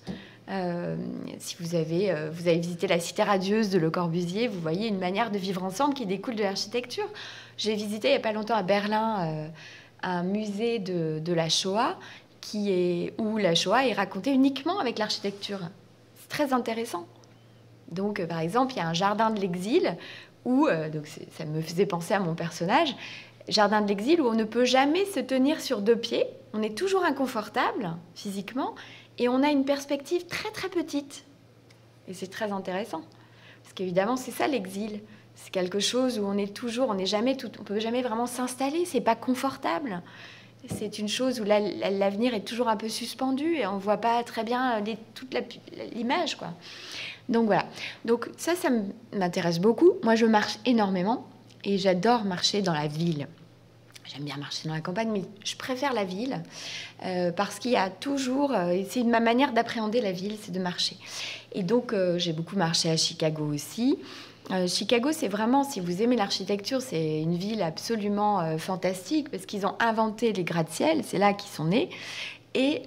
Si vous avez visité la Cité radieuse de Le Corbusier, vous voyez une manière de vivre ensemble qui découle de l'architecture. J'ai visité il n'y a pas longtemps à Berlin un musée de la Shoah où la Shoah est racontée uniquement avec l'architecture. C'est très intéressant. Donc, par exemple, il y a un jardin de l'exil où, ça me faisait penser à mon personnage, jardin de l'exil où on ne peut jamais se tenir sur deux pieds, on est toujours inconfortable physiquement, et on a une perspective très très petite. Et c'est très intéressant. Parce qu'évidemment, c'est ça l'exil. C'est quelque chose où on peut jamais vraiment s'installer. C'est pas confortable. C'est une chose où l'avenir est toujours un peu suspendu et on voit pas très bien toute l'image, quoi. Donc voilà. Donc ça m'intéresse beaucoup. Moi, je marche énormément et j'adore marcher dans la ville. J'aime bien marcher dans la campagne, mais je préfère la ville parce qu'il y a toujours... c'est ma manière d'appréhender la ville, c'est de marcher. Et donc, j'ai beaucoup marché à Chicago aussi. Chicago, c'est vraiment, si vous aimez l'architecture, c'est une ville absolument fantastique parce qu'ils ont inventé les gratte-ciel, c'est là qu'ils sont nés. Et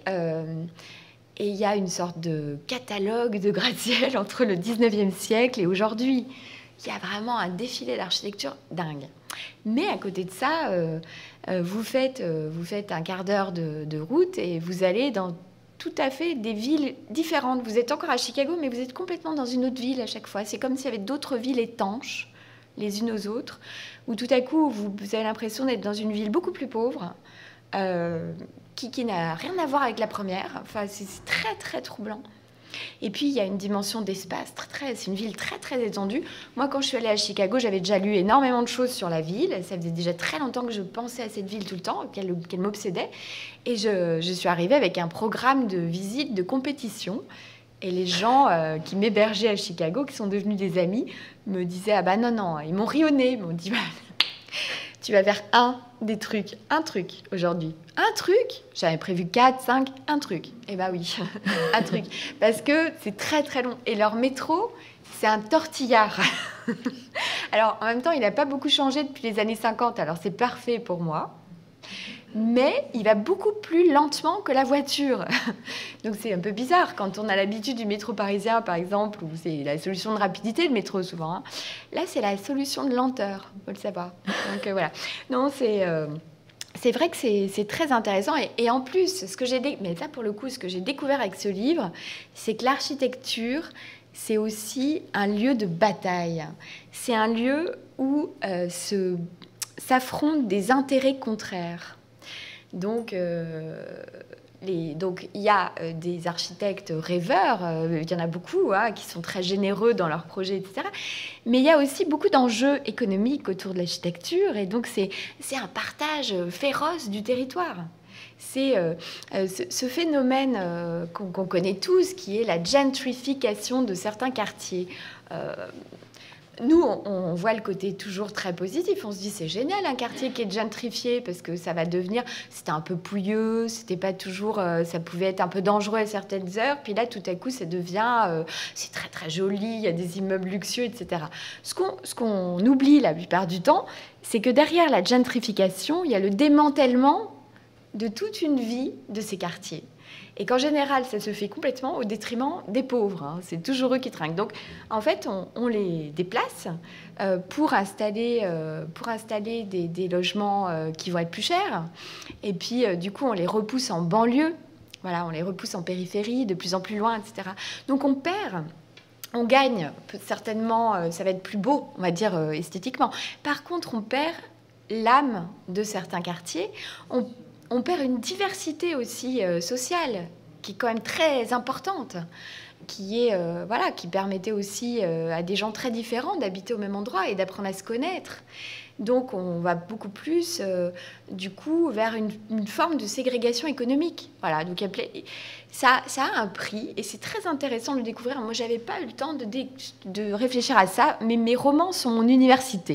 il y a une sorte de catalogue de gratte-ciel entre le 19e siècle et aujourd'hui. Il y a vraiment un défilé d'architecture dingue. Mais à côté de ça, vous faites un quart d'heure de route et vous allez dans tout à fait des villes différentes. Vous êtes encore à Chicago, mais vous êtes complètement dans une autre ville à chaque fois. C'est comme s'il y avait d'autres villes étanches, les unes aux autres, où tout à coup, vous avez l'impression d'être dans une ville beaucoup plus pauvre, qui n'a rien à voir avec la première. Enfin, c'est très, très troublant. Et puis, il y a une dimension d'espace. C'est une ville très, très étendue. Moi, quand je suis allée à Chicago, j'avais déjà lu énormément de choses sur la ville. Ça faisait déjà très longtemps que je pensais à cette ville tout le temps, qu'elle m'obsédait. Et je suis arrivée avec un programme de visite, de compétition. Et les gens qui m'hébergeaient à Chicago, qui sont devenus des amis, me disaient « Ah bah non, ils m'ont ri au nez. » Ils m'ont dit bah, « Tu vas faire un truc aujourd'hui. » Un truc. J'avais prévu 4, 5, un truc. Eh ben oui, un truc. Parce que c'est très, très long. Et leur métro, c'est un tortillard. Alors, en même temps, il n'a pas beaucoup changé depuis les années 50. Alors, c'est parfait pour moi. mais il va beaucoup plus lentement que la voiture. Donc c'est un peu bizarre quand on a l'habitude du métro parisien, par exemple, où c'est la solution de rapidité, le métro souvent. Hein. Là, c'est la solution de lenteur, faut le savoir. Donc voilà. Non, c'est vrai que c'est très intéressant. Et en plus, mais ça pour le coup, ce que j'ai découvert avec ce livre, c'est que l'architecture, c'est aussi un lieu de bataille. C'est un lieu où s'affrontent des intérêts contraires. Donc, il y a des architectes rêveurs, il y en a beaucoup qui sont très généreux dans leurs projets, etc. Mais il y a aussi beaucoup d'enjeux économiques autour de l'architecture, et donc c'est un partage féroce du territoire. C'est ce phénomène qu'on connaît tous, qui est la gentrification de certains quartiers. Nous, on voit le côté toujours très positif. On se dit, c'est génial, un quartier qui est gentrifié, parce que ça va devenir... C'était un peu pouilleux, c'était pas toujours... ça pouvait être un peu dangereux à certaines heures. Puis là, tout à coup, ça devient... c'est très, très joli, il y a des immeubles luxueux, etc. Ce qu'on oublie la plupart du temps, c'est que derrière la gentrification, il y a le démantèlement de toute une vie de ces quartiers. Et qu'en général, ça se fait complètement au détriment des pauvres. Hein. C'est toujours eux qui trinquent. Donc, en fait, on les déplace pour installer des logements qui vont être plus chers. Et puis, du coup, on les repousse en banlieue. Voilà, on les repousse en périphérie, de plus en plus loin, etc. Donc, on perd... On gagne, certainement, ça va être plus beau, on va dire, esthétiquement. Par contre, on perd l'âme de certains quartiers. On perd une diversité aussi sociale qui est quand même très importante, qui permettait aussi à des gens très différents d'habiter au même endroit et d'apprendre à se connaître. Donc on va beaucoup plus, du coup, vers une forme de ségrégation économique. Voilà, donc ça a un prix et c'est très intéressant de le découvrir. Moi, j'avais pas eu le temps de réfléchir à ça, mais mes romans sont mon université.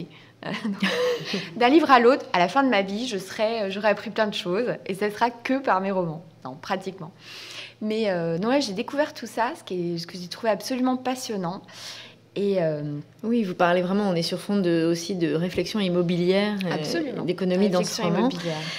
D'un livre à l'autre, à la fin de ma vie, j'aurais appris plein de choses et ce sera que par mes romans, non, pratiquement. Mais j'ai découvert tout ça, ce que j'ai trouvé absolument passionnant. Et oui, vous parlez vraiment, on est sur fond aussi de réflexion immobilière, d'économie dans ce roman.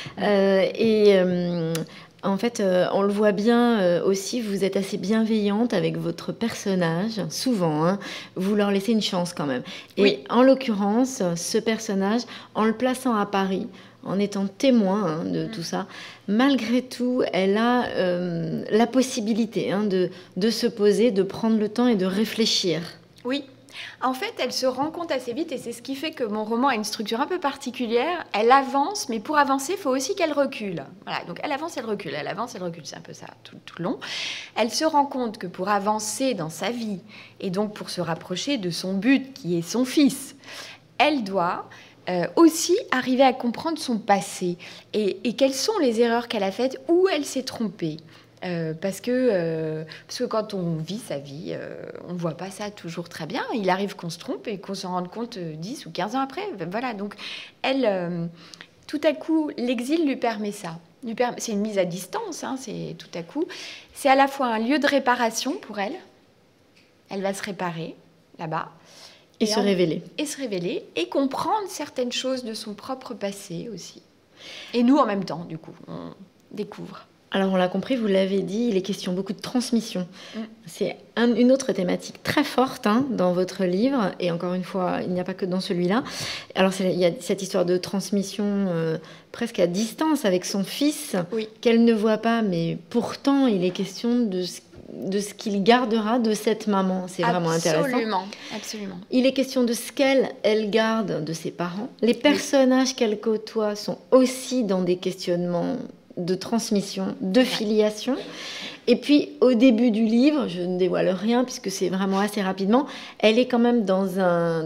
En fait, on le voit bien aussi, vous êtes assez bienveillante avec votre personnage, souvent, hein, vous leur laissez une chance quand même. Et oui. En l'occurrence, ce personnage, en le plaçant à Paris, en étant témoin de tout ça, malgré tout, elle a la possibilité de se poser, de prendre le temps et de réfléchir. Oui. En fait, elle se rend compte assez vite, et c'est ce qui fait que mon roman a une structure un peu particulière. Elle avance, mais pour avancer, il faut aussi qu'elle recule. Voilà, donc elle avance, elle recule, c'est un peu ça tout le long. Elle se rend compte que pour avancer dans sa vie, et donc pour se rapprocher de son but, qui est son fils, elle doit aussi arriver à comprendre son passé, et quelles sont les erreurs qu'elle a faites, où elle s'est trompée. Parce que quand on vit sa vie, on ne voit pas ça toujours très bien. Il arrive qu'on se trompe et qu'on s'en rende compte 10 ou 15 ans après. Voilà, donc elle, tout à coup, l'exil lui permet ça. C'est une mise à distance, hein, c'est tout à coup. C'est à la fois un lieu de réparation pour elle. Elle va se réparer là-bas. Et se révéler. Et se révéler et comprendre certaines choses de son propre passé aussi. Et nous, en même temps, du coup, on découvre. Alors, on l'a compris, vous l'avez dit, il est question beaucoup de transmission. C'est une autre thématique très forte dans votre livre. Et encore une fois, il n'y a pas que dans celui-là. Alors, il y a cette histoire de transmission presque à distance avec son fils, qu'elle ne voit pas. Mais pourtant, il est question de ce qu'il gardera de cette maman. C'est vraiment intéressant. Absolument. Il est question de ce qu'elle garde de ses parents. Les personnages qu'elle côtoie sont aussi dans des questionnements de transmission, de filiation. Et puis, au début du livre, je ne dévoile rien puisque c'est vraiment assez rapidement, elle est quand même dans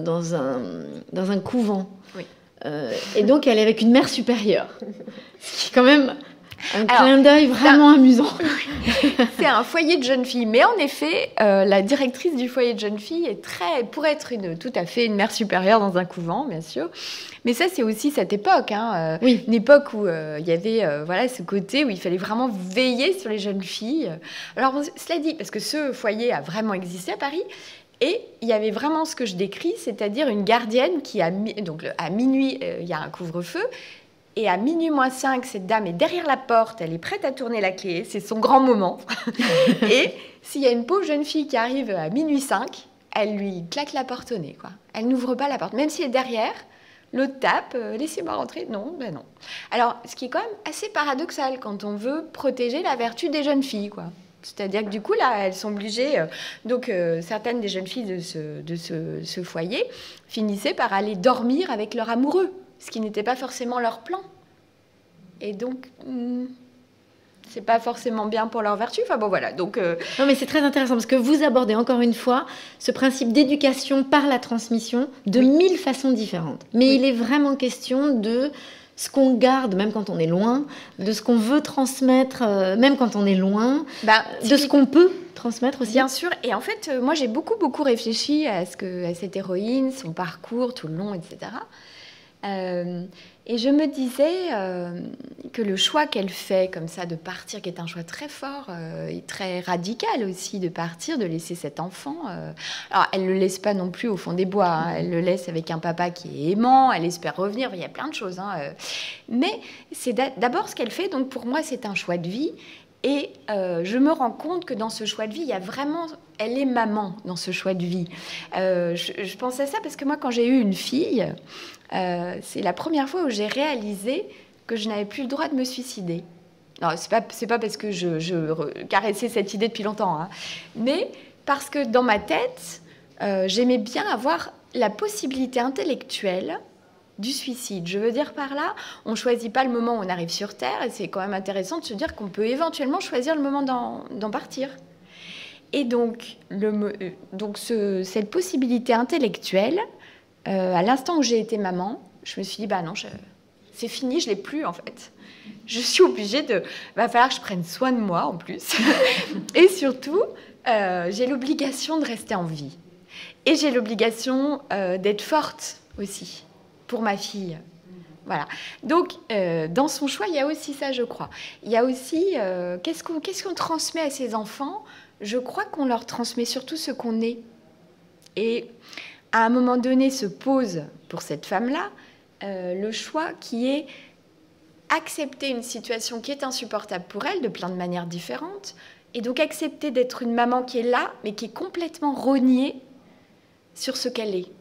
un couvent. Oui. Et donc, elle est avec une mère supérieure. Ce qui est quand même un clin d'œil vraiment amusant. C'est un foyer de jeunes filles. Mais en effet, la directrice du foyer de jeunes filles pourrait être tout à fait une mère supérieure dans un couvent, bien sûr. Mais ça, c'est aussi cette époque. Une époque où il y avait ce côté où il fallait vraiment veiller sur les jeunes filles. Alors, cela dit, parce que ce foyer a vraiment existé à Paris. Et il y avait vraiment ce que je décris, c'est-à-dire une gardienne qui, donc à minuit, il y a un couvre-feu. Et à minuit moins 5, cette dame est derrière la porte, elle est prête à tourner la clé, c'est son grand moment. Et s'il y a une pauvre jeune fille qui arrive à minuit 5, elle lui claque la porte au nez, quoi. Elle n'ouvre pas la porte, même si elle est derrière. L'autre tape, laissez-moi rentrer. Non, ben non. Alors, ce qui est quand même assez paradoxal quand on veut protéger la vertu des jeunes filles, quoi. C'est-à-dire que du coup, là, elles sont obligées... certaines des jeunes filles de ce foyer finissaient par aller dormir avec leur amoureux, ce qui n'était pas forcément leur plan. Et donc, c'est pas forcément bien pour leur vertu. Enfin bon, voilà. Donc, Non, mais c'est très intéressant parce que vous abordez encore une fois ce principe d'éducation par la transmission de 1000 façons différentes. Mais il est vraiment question de ce qu'on garde, même quand on est loin, de ce qu'on veut transmettre, même quand on est loin, de ce qu'on peut transmettre aussi. Bien sûr. Et en fait, moi, j'ai beaucoup réfléchi à cette héroïne, son parcours tout le long, etc. Et je me disais que le choix qu'elle fait comme ça de partir, qui est un choix très fort et très radical aussi, de partir, de laisser cet enfant. Alors, elle ne le laisse pas non plus au fond des bois, hein, elle le laisse avec un papa qui est aimant, elle espère revenir, il y a plein de choses. Hein, mais c'est d'abord ce qu'elle fait, donc pour moi c'est un choix de vie. Et je me rends compte que dans ce choix de vie, il y a vraiment... Elle est maman dans ce choix de vie. Je pensais à ça parce que moi, quand j'ai eu une fille, c'est la première fois où j'ai réalisé que je n'avais plus le droit de me suicider. Non, c'est pas parce que je caressais cette idée depuis longtemps, hein, mais parce que dans ma tête, j'aimais bien avoir la possibilité intellectuelle du suicide. Je veux dire par là, on ne choisit pas le moment où on arrive sur Terre, et c'est quand même intéressant de se dire qu'on peut éventuellement choisir le moment d'en partir. Et donc, cette possibilité intellectuelle, à l'instant où j'ai été maman, je me suis dit, bah non, c'est fini, je ne l'ai plus en fait. Je suis obligée va falloir que je prenne soin de moi en plus. Et surtout, j'ai l'obligation de rester en vie. Et j'ai l'obligation d'être forte aussi pour ma fille. Voilà. Donc, dans son choix, il y a aussi ça, je crois. Il y a aussi, qu'est-ce qu'on transmet à ses enfants ? Je crois qu'on leur transmet surtout ce qu'on est. Et à un moment donné se pose pour cette femme-là le choix qui est accepter une situation qui est insupportable pour elle de plein de manières différentes, et donc accepter d'être une maman qui est là, mais qui est complètement rognée sur ce qu'elle est.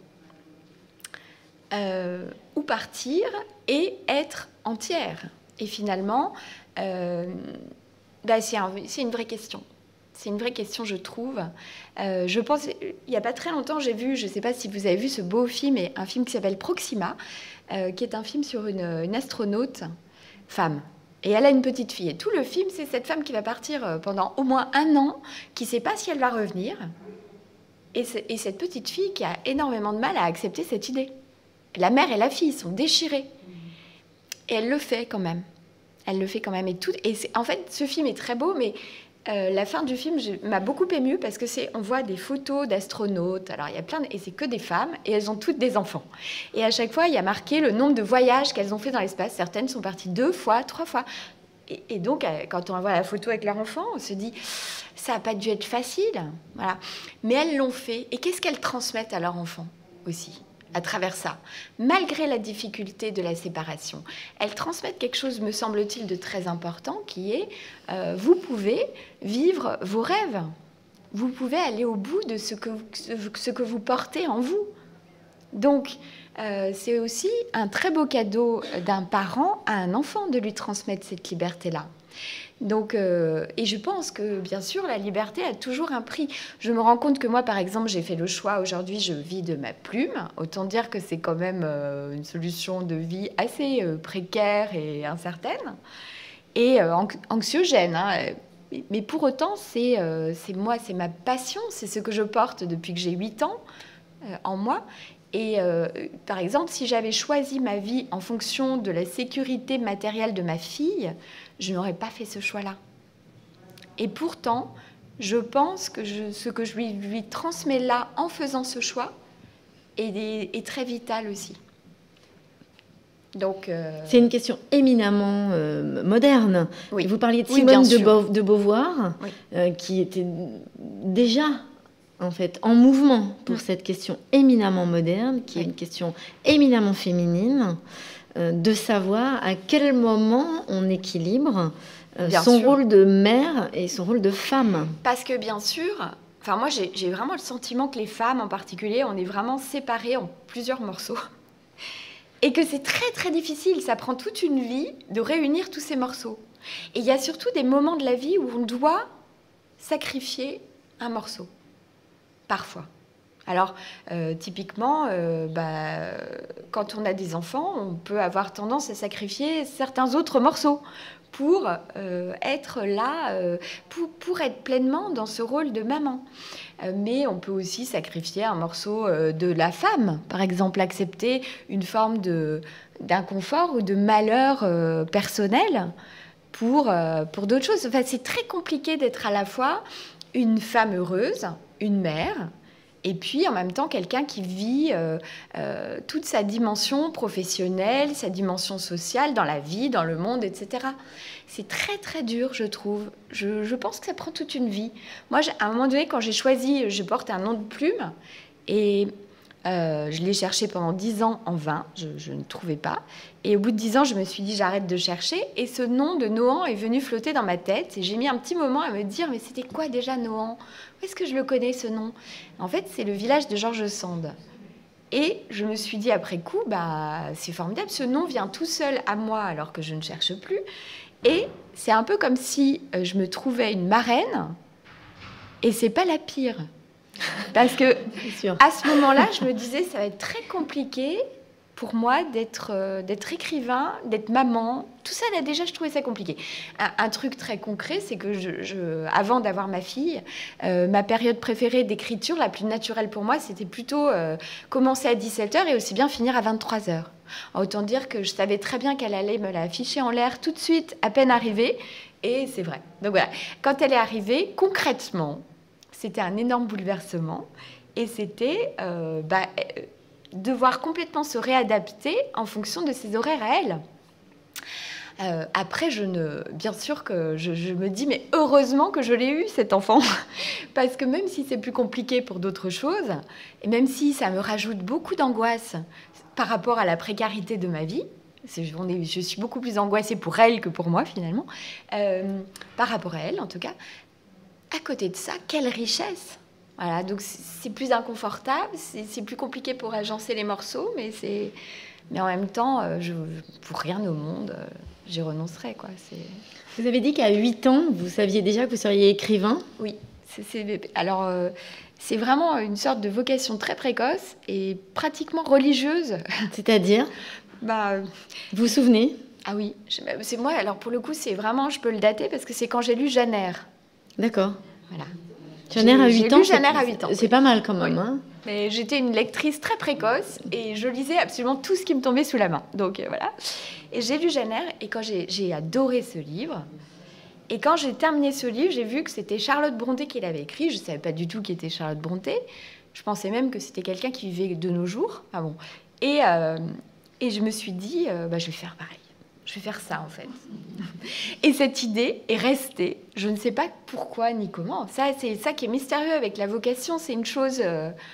Ou partir et être entière. Et finalement, c'est une vraie question. C'est une vraie question, je trouve. Je pense, il n'y a pas très longtemps, j'ai vu, je ne sais pas si vous avez vu ce beau film, un film qui s'appelle Proxima, qui est un film sur une astronaute femme. Et elle a une petite fille. Et tout le film, c'est cette femme qui va partir pendant au moins 1 an, qui ne sait pas si elle va revenir. Et cette petite fille qui a énormément de mal à accepter cette idée. La mère et la fille sont déchirées. Et elle le fait quand même. Elle le fait quand même. En fait, ce film est très beau, mais la fin du film m'a beaucoup émue parce que on voit des photos d'astronautes. Alors, il y a et c'est que des femmes, et elles ont toutes des enfants. Et à chaque fois, il y a marqué le nombre de voyages qu'elles ont fait dans l'espace. Certaines sont parties 2 fois, 3 fois. Et donc, quand on voit la photo avec leur enfant, on se dit, ça n'a pas dû être facile. Voilà. Mais elles l'ont fait. Et qu'est-ce qu'elles transmettent à leur enfant aussi ? À travers ça, malgré la difficulté de la séparation, elles transmettent quelque chose, me semble-t-il, de très important, qui est vous pouvez vivre vos rêves, vous pouvez aller au bout de ce que vous portez en vous. Donc, c'est aussi un très beau cadeau d'un parent à un enfant de lui transmettre cette liberté-là. Donc, et je pense que, bien sûr, la liberté a toujours un prix. Je me rends compte que moi, par exemple, j'ai fait le choix, aujourd'hui, je vis de ma plume. Autant dire que c'est quand même une solution de vie assez précaire et incertaine. Et anxiogène. Hein. Mais pour autant, c'est moi, c'est ma passion. C'est ce que je porte depuis que j'ai 8 ans en moi. Et par exemple, si j'avais choisi ma vie en fonction de la sécurité matérielle de ma fille, je n'aurais pas fait ce choix-là. Et pourtant, je pense que ce que je lui transmets là en faisant ce choix est très vital aussi. Donc, c'est une question éminemment moderne. Oui. Vous parliez de Oui, Simone de de Beauvoir, oui. qui était déjà en fait, en mouvement pour cette question éminemment moderne, qui est une question éminemment féminine, de savoir à quel moment on équilibre son rôle de mère et son rôle de femme. Parce que bien sûr, enfin moi j'ai vraiment le sentiment que les femmes en particulier, on est vraiment séparées en plusieurs morceaux. Et que c'est très très difficile, ça prend toute une vie de réunir tous ces morceaux. Et il y a surtout des moments de la vie où on doit sacrifier un morceau, parfois. Alors, typiquement, quand on a des enfants, on peut avoir tendance à sacrifier certains autres morceaux pour être là, pour être pleinement dans ce rôle de maman. Mais on peut aussi sacrifier un morceau de la femme, par exemple, accepter une forme d'inconfort ou de malheur personnel pour d'autres choses. Enfin, c'est très compliqué d'être à la fois une femme heureuse, une mère, et puis en même temps quelqu'un qui vit toute sa dimension professionnelle, sa dimension sociale dans la vie, dans le monde, etc. C'est très très dur, je trouve. Je pense que ça prend toute une vie. Moi, à un moment donné, quand j'ai choisi, je porte un nom de plume, et je l'ai cherché pendant 10 ans en vain, je ne trouvais pas. Et au bout de 10 ans, je me suis dit, j'arrête de chercher. Et ce nom de Nohant est venu flotter dans ma tête. Et j'ai mis un petit moment à me dire, mais c'était quoi déjà Nohant ? Où est-ce que je le connais, ce nom ? En fait, c'est le village de George Sand. Et je me suis dit après coup, c'est formidable, ce nom vient tout seul à moi alors que je ne cherche plus. Et c'est un peu comme si je me trouvais une marraine, et c'est pas la pire. Parce que à ce moment-là, je me disais, ça va être très compliqué pour moi d'être écrivain, d'être maman. Tout ça, là, déjà, je trouvais ça compliqué. Un truc très concret, c'est que avant d'avoir ma fille, ma période préférée d'écriture, la plus naturelle pour moi, c'était plutôt commencer à 17h et aussi bien finir à 23h. Autant dire que je savais très bien qu'elle allait me la ficher en l'air tout de suite, à peine arrivée. Et c'est vrai. Donc voilà, quand elle est arrivée, concrètement, c'était un énorme bouleversement. Et c'était devoir complètement se réadapter en fonction de ses horaires à elle. Après, bien sûr que je me dis, mais heureusement que je l'ai eu, cet enfant. Parce que même si c'est plus compliqué pour d'autres choses, et même si ça me rajoute beaucoup d'angoisse par rapport à la précarité de ma vie, je suis beaucoup plus angoissée pour elle que pour moi, finalement, par rapport à elle, en tout cas. À côté de ça, quelle richesse! Voilà, donc c'est plus inconfortable, c'est plus compliqué pour agencer les morceaux, mais en même temps, pour rien au monde, j'y renoncerais, quoi. Vous avez dit qu'à 8 ans, vous saviez déjà que vous seriez écrivain ? Oui. Alors, c'est vraiment une sorte de vocation très précoce et pratiquement religieuse. C'est-à-dire ? Vous vous souvenez ? Ah oui, c'est moi. Alors pour le coup, c'est vraiment, je peux le dater parce que c'est quand j'ai lu Jane Eyre. D'accord. Voilà. Jane Eyre à 8 ans. J'ai lu Jane Eyre à 8 ans. C'est pas mal quand même. Oui. Hein. Mais j'étais une lectrice très précoce et je lisais absolument tout ce qui me tombait sous la main. Donc voilà. Et j'ai lu Jane Eyre et quand j'ai adoré ce livre. Et quand j'ai terminé ce livre, j'ai vu que c'était Charlotte Brontë qui l'avait écrit. Je ne savais pas du tout qui était Charlotte Brontë. Je pensais même que c'était quelqu'un qui vivait de nos jours. Ah bon. Et je me suis dit, je vais faire pareil. Je vais faire ça, en fait. Et cette idée est restée. Je ne sais pas pourquoi ni comment. C'est ça qui est mystérieux avec la vocation. C'est une chose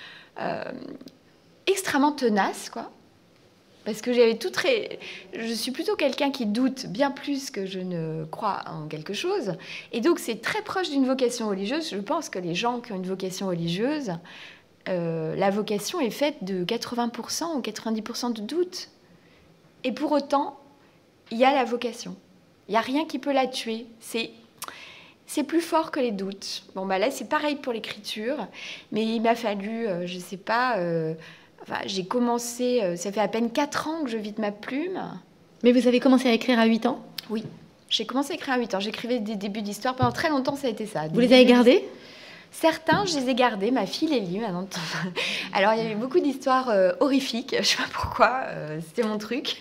extrêmement tenace, quoi. Parce que je suis plutôt quelqu'un qui doute bien plus que je ne crois en quelque chose. Et donc, c'est très proche d'une vocation religieuse. Je pense que les gens qui ont une vocation religieuse, la vocation est faite de 80% ou 90% de doute. Et pour autant, il y a la vocation. Il n'y a rien qui peut la tuer. C'est plus fort que les doutes. Bon, là, c'est pareil pour l'écriture. Mais il m'a fallu, je ne sais pas... j'ai commencé... ça fait à peine 4 ans que je vis de ma plume. Mais vous avez commencé à écrire à 8 ans ? Oui. J'ai commencé à écrire à 8 ans. J'écrivais des débuts d'histoire. Pendant très longtemps, ça a été ça. Vous les avez gardés ? Certains, je les ai gardés. Ma fille les lit maintenant. Alors, il y avait beaucoup d'histoires horrifiques. Je ne sais pas pourquoi. C'était mon truc.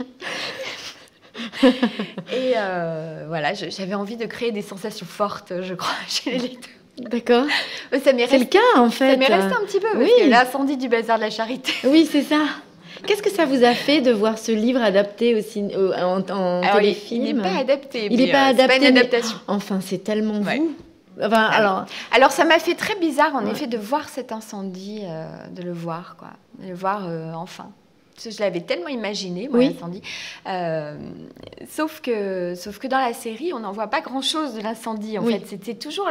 Et voilà, j'avais envie de créer des sensations fortes, je crois, chez les lecteurs. D'accord. C'est le cas, en fait. Ça m'est resté un petit peu, parce que l'incendie du bazar de la Charité. Oui, c'est ça. Qu'est-ce que ça vous a fait de voir ce livre adapté aussi en téléfilm ? Il n'est pas adapté. Il n'est pas adapté. C'est pas une adaptation. Enfin, c'est tellement vous. Enfin, alors, ça m'a fait très bizarre, en effet, de voir cet incendie, de le voir, quoi. De le voir enfin. Parce que je l'avais tellement imaginé, moi, l'incendie. Sauf que dans la série, on n'en voit pas grand-chose de l'incendie, en fait. C'était toujours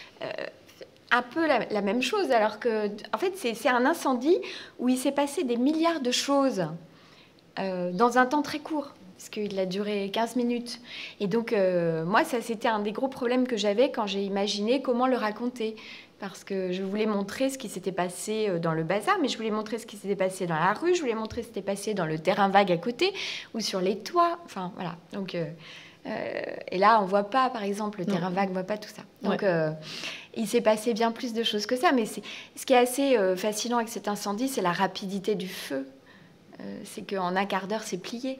un peu la même chose, alors que, en fait, c'est un incendie où il s'est passé des milliards de choses dans un temps très court, parce qu'il a duré 15 minutes. Et donc, moi, ça, c'était un des gros problèmes que j'avais quand j'ai imaginé comment le raconter. Parce que je voulais montrer ce qui s'était passé dans le bazar, mais je voulais montrer ce qui s'était passé dans la rue, je voulais montrer ce qui s'était passé dans le terrain vague à côté, ou sur les toits, enfin, voilà. Donc, et là, on voit pas, par exemple, le terrain vague, on voit pas tout ça. Donc, il s'est passé bien plus de choses que ça, mais ce qui est assez fascinant avec cet incendie, c'est la rapidité du feu. C'est qu'en un quart d'heure, c'est plié.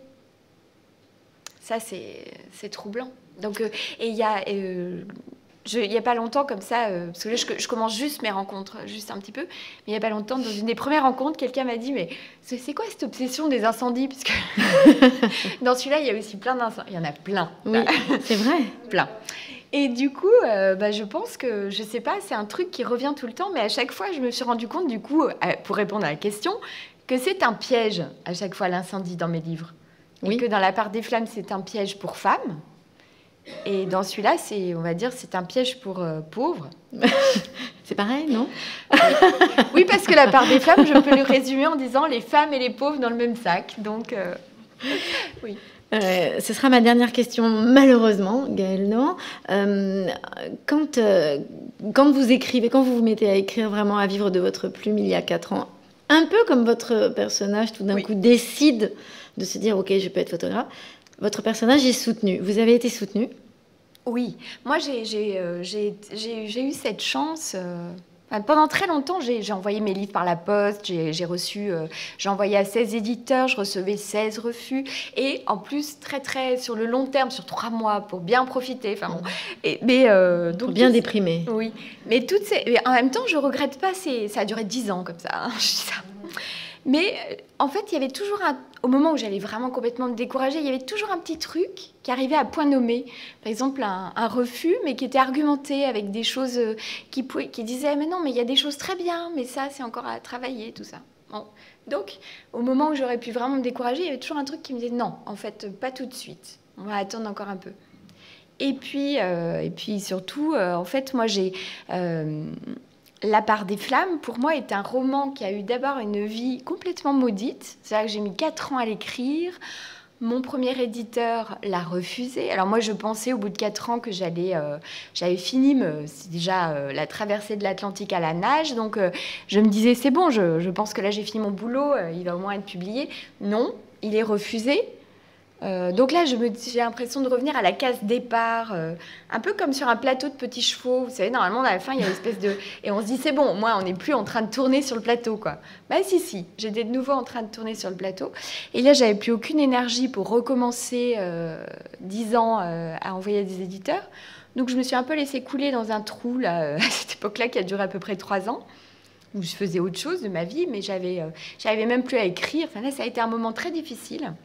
Ça, c'est troublant. Donc, et il y a... il n'y a pas longtemps comme ça, parce que là, je commence juste mes rencontres, juste un petit peu, mais il n'y a pas longtemps, dans une des premières rencontres, quelqu'un m'a dit, mais c'est quoi cette obsession des incendies? Parce que dans celui-là, il y a aussi plein d'incendies. Il y en a plein. Oui, c'est vrai. Plein. Et du coup, je pense que, je ne sais pas, c'est un truc qui revient tout le temps, mais à chaque fois, je me suis rendu compte, du coup, pour répondre à la question, que c'est un piège, à chaque fois, l'incendie dans mes livres. Et que dans La part des flammes, c'est un piège pour femmes. Et dans celui-là, on va dire, c'est un piège pour pauvres. C'est pareil, non? Oui, parce que La part des flammes, je peux le résumer en disant les femmes et les pauvres dans le même sac. Donc, oui. Ce sera ma dernière question, malheureusement, Gaëlle Nohan. Quand vous écrivez, quand vous vous mettez à écrire vraiment, à vivre de votre plume il y a 4 ans, un peu comme votre personnage tout d'un coup décide de se dire « Ok, je peux être photographe », votre personnage est soutenu. Vous avez été soutenu? Oui. Moi, j'ai eu cette chance. Pendant très longtemps, j'ai envoyé mes livres par la poste. J'ai envoyé à 16 éditeurs. Je recevais 16 refus. Et en plus, très, très sur le long terme, sur 3 mois, pour bien profiter. Enfin, bon. Donc, bien déprimé. Oui. Mais en même temps, je ne regrette pas. Ça a duré 10 ans comme ça. Hein, je dis ça. Mais en fait, il y avait toujours au moment où j'allais vraiment complètement me décourager, il y avait toujours un petit truc qui arrivait à point nommé. Par exemple, un refus, mais qui était argumenté avec des choses qui disaient « Mais non, mais il y a des choses très bien, mais ça, c'est encore à travailler, tout ça. » Bon. Donc, au moment où j'aurais pu vraiment me décourager, il y avait toujours un truc qui me disait « Non, en fait, pas tout de suite. On va attendre encore un peu. » Et puis surtout, en fait, moi, j'ai... La part des flammes, pour moi, est un roman qui a eu d'abord une vie complètement maudite. C'est-à-dire que j'ai mis 4 ans à l'écrire. Mon premier éditeur l'a refusé. Alors moi, je pensais au bout de 4 ans que j'avais fini la traversée de l'Atlantique à la nage. Donc je me disais, c'est bon, je pense que là, j'ai fini mon boulot, il va au moins être publié. Non, il est refusé. Donc là, j'ai l'impression de revenir à la case départ, un peu comme sur un plateau de petits chevaux. Vous savez, normalement, à la fin, il y a une espèce de... Et on se dit, c'est bon, moi, on n'est plus en train de tourner sur le plateau, quoi. Bah si, j'étais de nouveau en train de tourner sur le plateau. Et là, j'avais plus aucune énergie pour recommencer 10 ans à envoyer à des éditeurs. Donc, je me suis un peu laissée couler dans un trou, là, à cette époque-là, qui a duré à peu près 3 ans, où je faisais autre chose de ma vie, mais j'avais même plus à écrire. Enfin, là, ça a été un moment très difficile.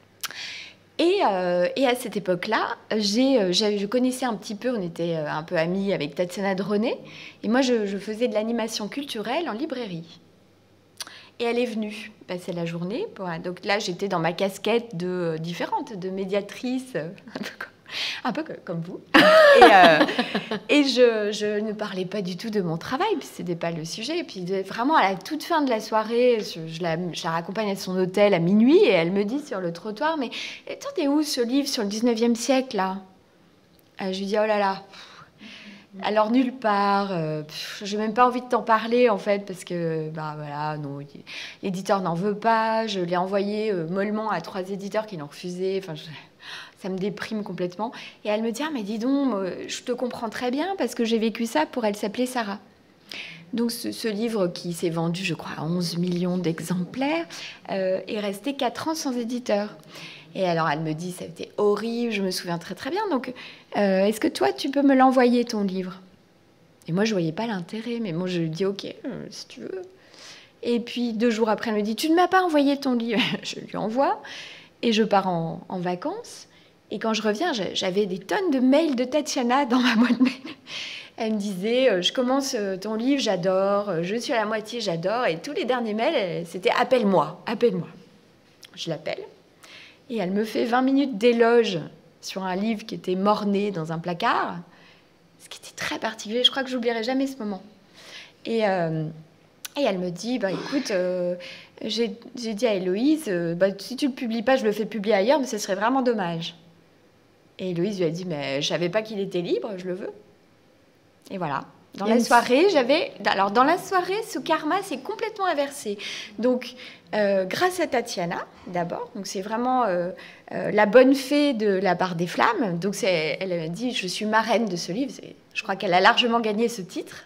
Et à cette époque-là, je connaissais un petit peu, on était un peu amis avec Tatiana Dronet, et moi je faisais de l'animation culturelle en librairie. Et elle est venue passer la journée. Donc là, j'étais dans ma casquette différente, de médiatrice, un peu comme vous. Et je ne parlais pas du tout de mon travail, puis ce n'était pas le sujet. Et puis vraiment, à la toute fin de la soirée, je la raccompagne à son hôtel à minuit, et elle me dit sur le trottoir, mais t'es où ce livre sur le 19e siècle, là? Je lui dis, oh là là. Alors nulle part, j'ai même pas envie de t'en parler en fait, parce que voilà, non, l'éditeur n'en veut pas, je l'ai envoyé mollement à 3 éditeurs qui l'ont refusé, enfin ça me déprime complètement. Et elle me dit, ah, mais dis donc, je te comprends très bien parce que j'ai vécu ça. Pour elle s'appelait Sarah. Donc ce livre qui s'est vendu, je crois, à 11 millions d'exemplaires, est resté 4 ans sans éditeur. Et alors elle me dit, ça a été horrible, je me souviens très très bien. Donc est-ce que toi tu peux me l'envoyer ton livre? Et moi je voyais pas l'intérêt, mais moi je lui dis ok, si tu veux. Et puis 2 jours après elle me dit, tu ne m'as pas envoyé ton livre? Je lui envoie et je pars en vacances. Et quand je reviens, j'avais des tonnes de mails de Tatiana dans ma boîte mail. Elle me disait, je commence ton livre, j'adore, je suis à la moitié, j'adore. Et tous les derniers mails, c'était appelle-moi, appelle-moi. Je l'appelle. Et elle me fait 20 minutes d'éloge sur un livre qui était mort-né dans un placard, ce qui était très particulier. Je crois que j'oublierai jamais ce moment. Et elle me dit, écoute, j'ai dit à Héloïse, si tu le publies pas, je le fais publier ailleurs, mais ce serait vraiment dommage. Et Héloïse lui a dit, mais je savais pas qu'il était libre, je le veux. Et voilà. Dans la soirée, ce karma s'est complètement inversé. Donc, grâce à Tatiana, d'abord, donc c'est vraiment la bonne fée de la Barre des Flammes. Donc, elle a dit, je suis marraine de ce livre. Je crois qu'elle a largement gagné ce titre.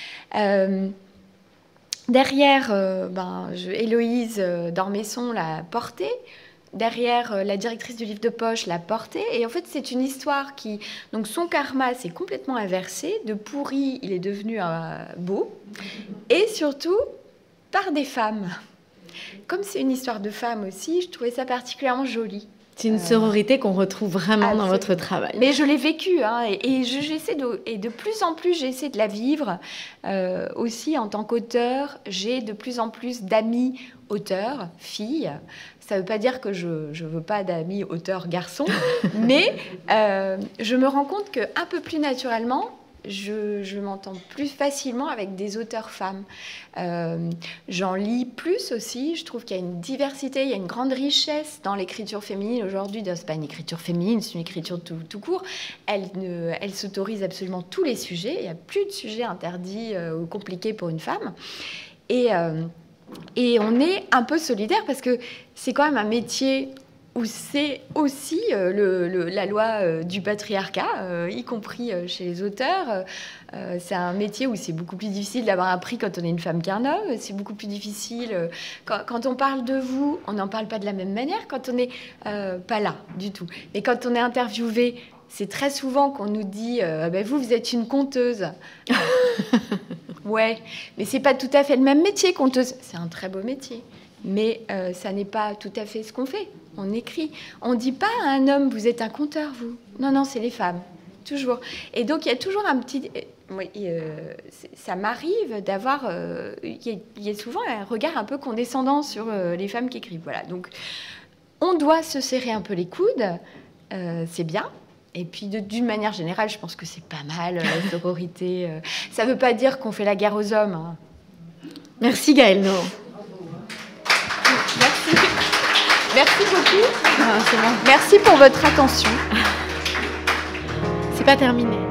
Derrière, Héloïse d'Ormesson l'a porté. Derrière, la directrice du livre de poche l'a porté. Et en fait, c'est une histoire qui... Donc, son karma s'est complètement inversé. De pourri, il est devenu beau. Et surtout, par des femmes. Comme c'est une histoire de femmes aussi, je trouvais ça particulièrement joli. C'est une sororité qu'on retrouve vraiment dans votre travail. Mais je l'ai vécue, hein, et de plus en plus, j'essaie de la vivre. Aussi, en tant qu'auteur, j'ai de plus en plus d'amis auteurs, filles. Ça ne veut pas dire que je ne veux pas d'amis auteurs garçons, mais je me rends compte qu'un peu plus naturellement, je m'entends plus facilement avec des auteurs femmes. J'en lis plus aussi. Je trouve qu'il y a une diversité, il y a une grande richesse dans l'écriture féminine aujourd'hui. Ce n'est pas une écriture féminine, c'est une écriture tout court. Elle s'autorise absolument tous les sujets. Il n'y a plus de sujets interdits ou compliqués pour une femme. Et on est un peu solidaire parce que c'est quand même un métier où c'est aussi la loi du patriarcat, y compris chez les auteurs. C'est un métier où c'est beaucoup plus difficile d'avoir un prix quand on est une femme qu'un homme. C'est beaucoup plus difficile. Quand on parle de vous, on n'en parle pas de la même manière quand on n'est pas là du tout. Mais quand on est interviewé, c'est très souvent qu'on nous dit vous êtes une conteuse. Ouais, mais c'est pas tout à fait le même métier, conteuse. C'est un très beau métier, mais ça n'est pas tout à fait ce qu'on fait. On écrit. On dit pas à un homme, vous êtes un conteur, vous. Non, c'est les femmes, toujours. Et donc, il y a toujours un petit... ça m'arrive d'avoir... Il y a souvent un regard un peu condescendant sur les femmes qui écrivent. Voilà, donc on doit se serrer un peu les coudes. C'est bien. Et puis, d'une manière générale, je pense que c'est pas mal, la sororité. Ça ne veut pas dire qu'on fait la guerre aux hommes. Hein. Merci Gaëlle. Non. Merci. Merci beaucoup. Ah, c'est bon. Merci pour votre attention. C'est pas terminé.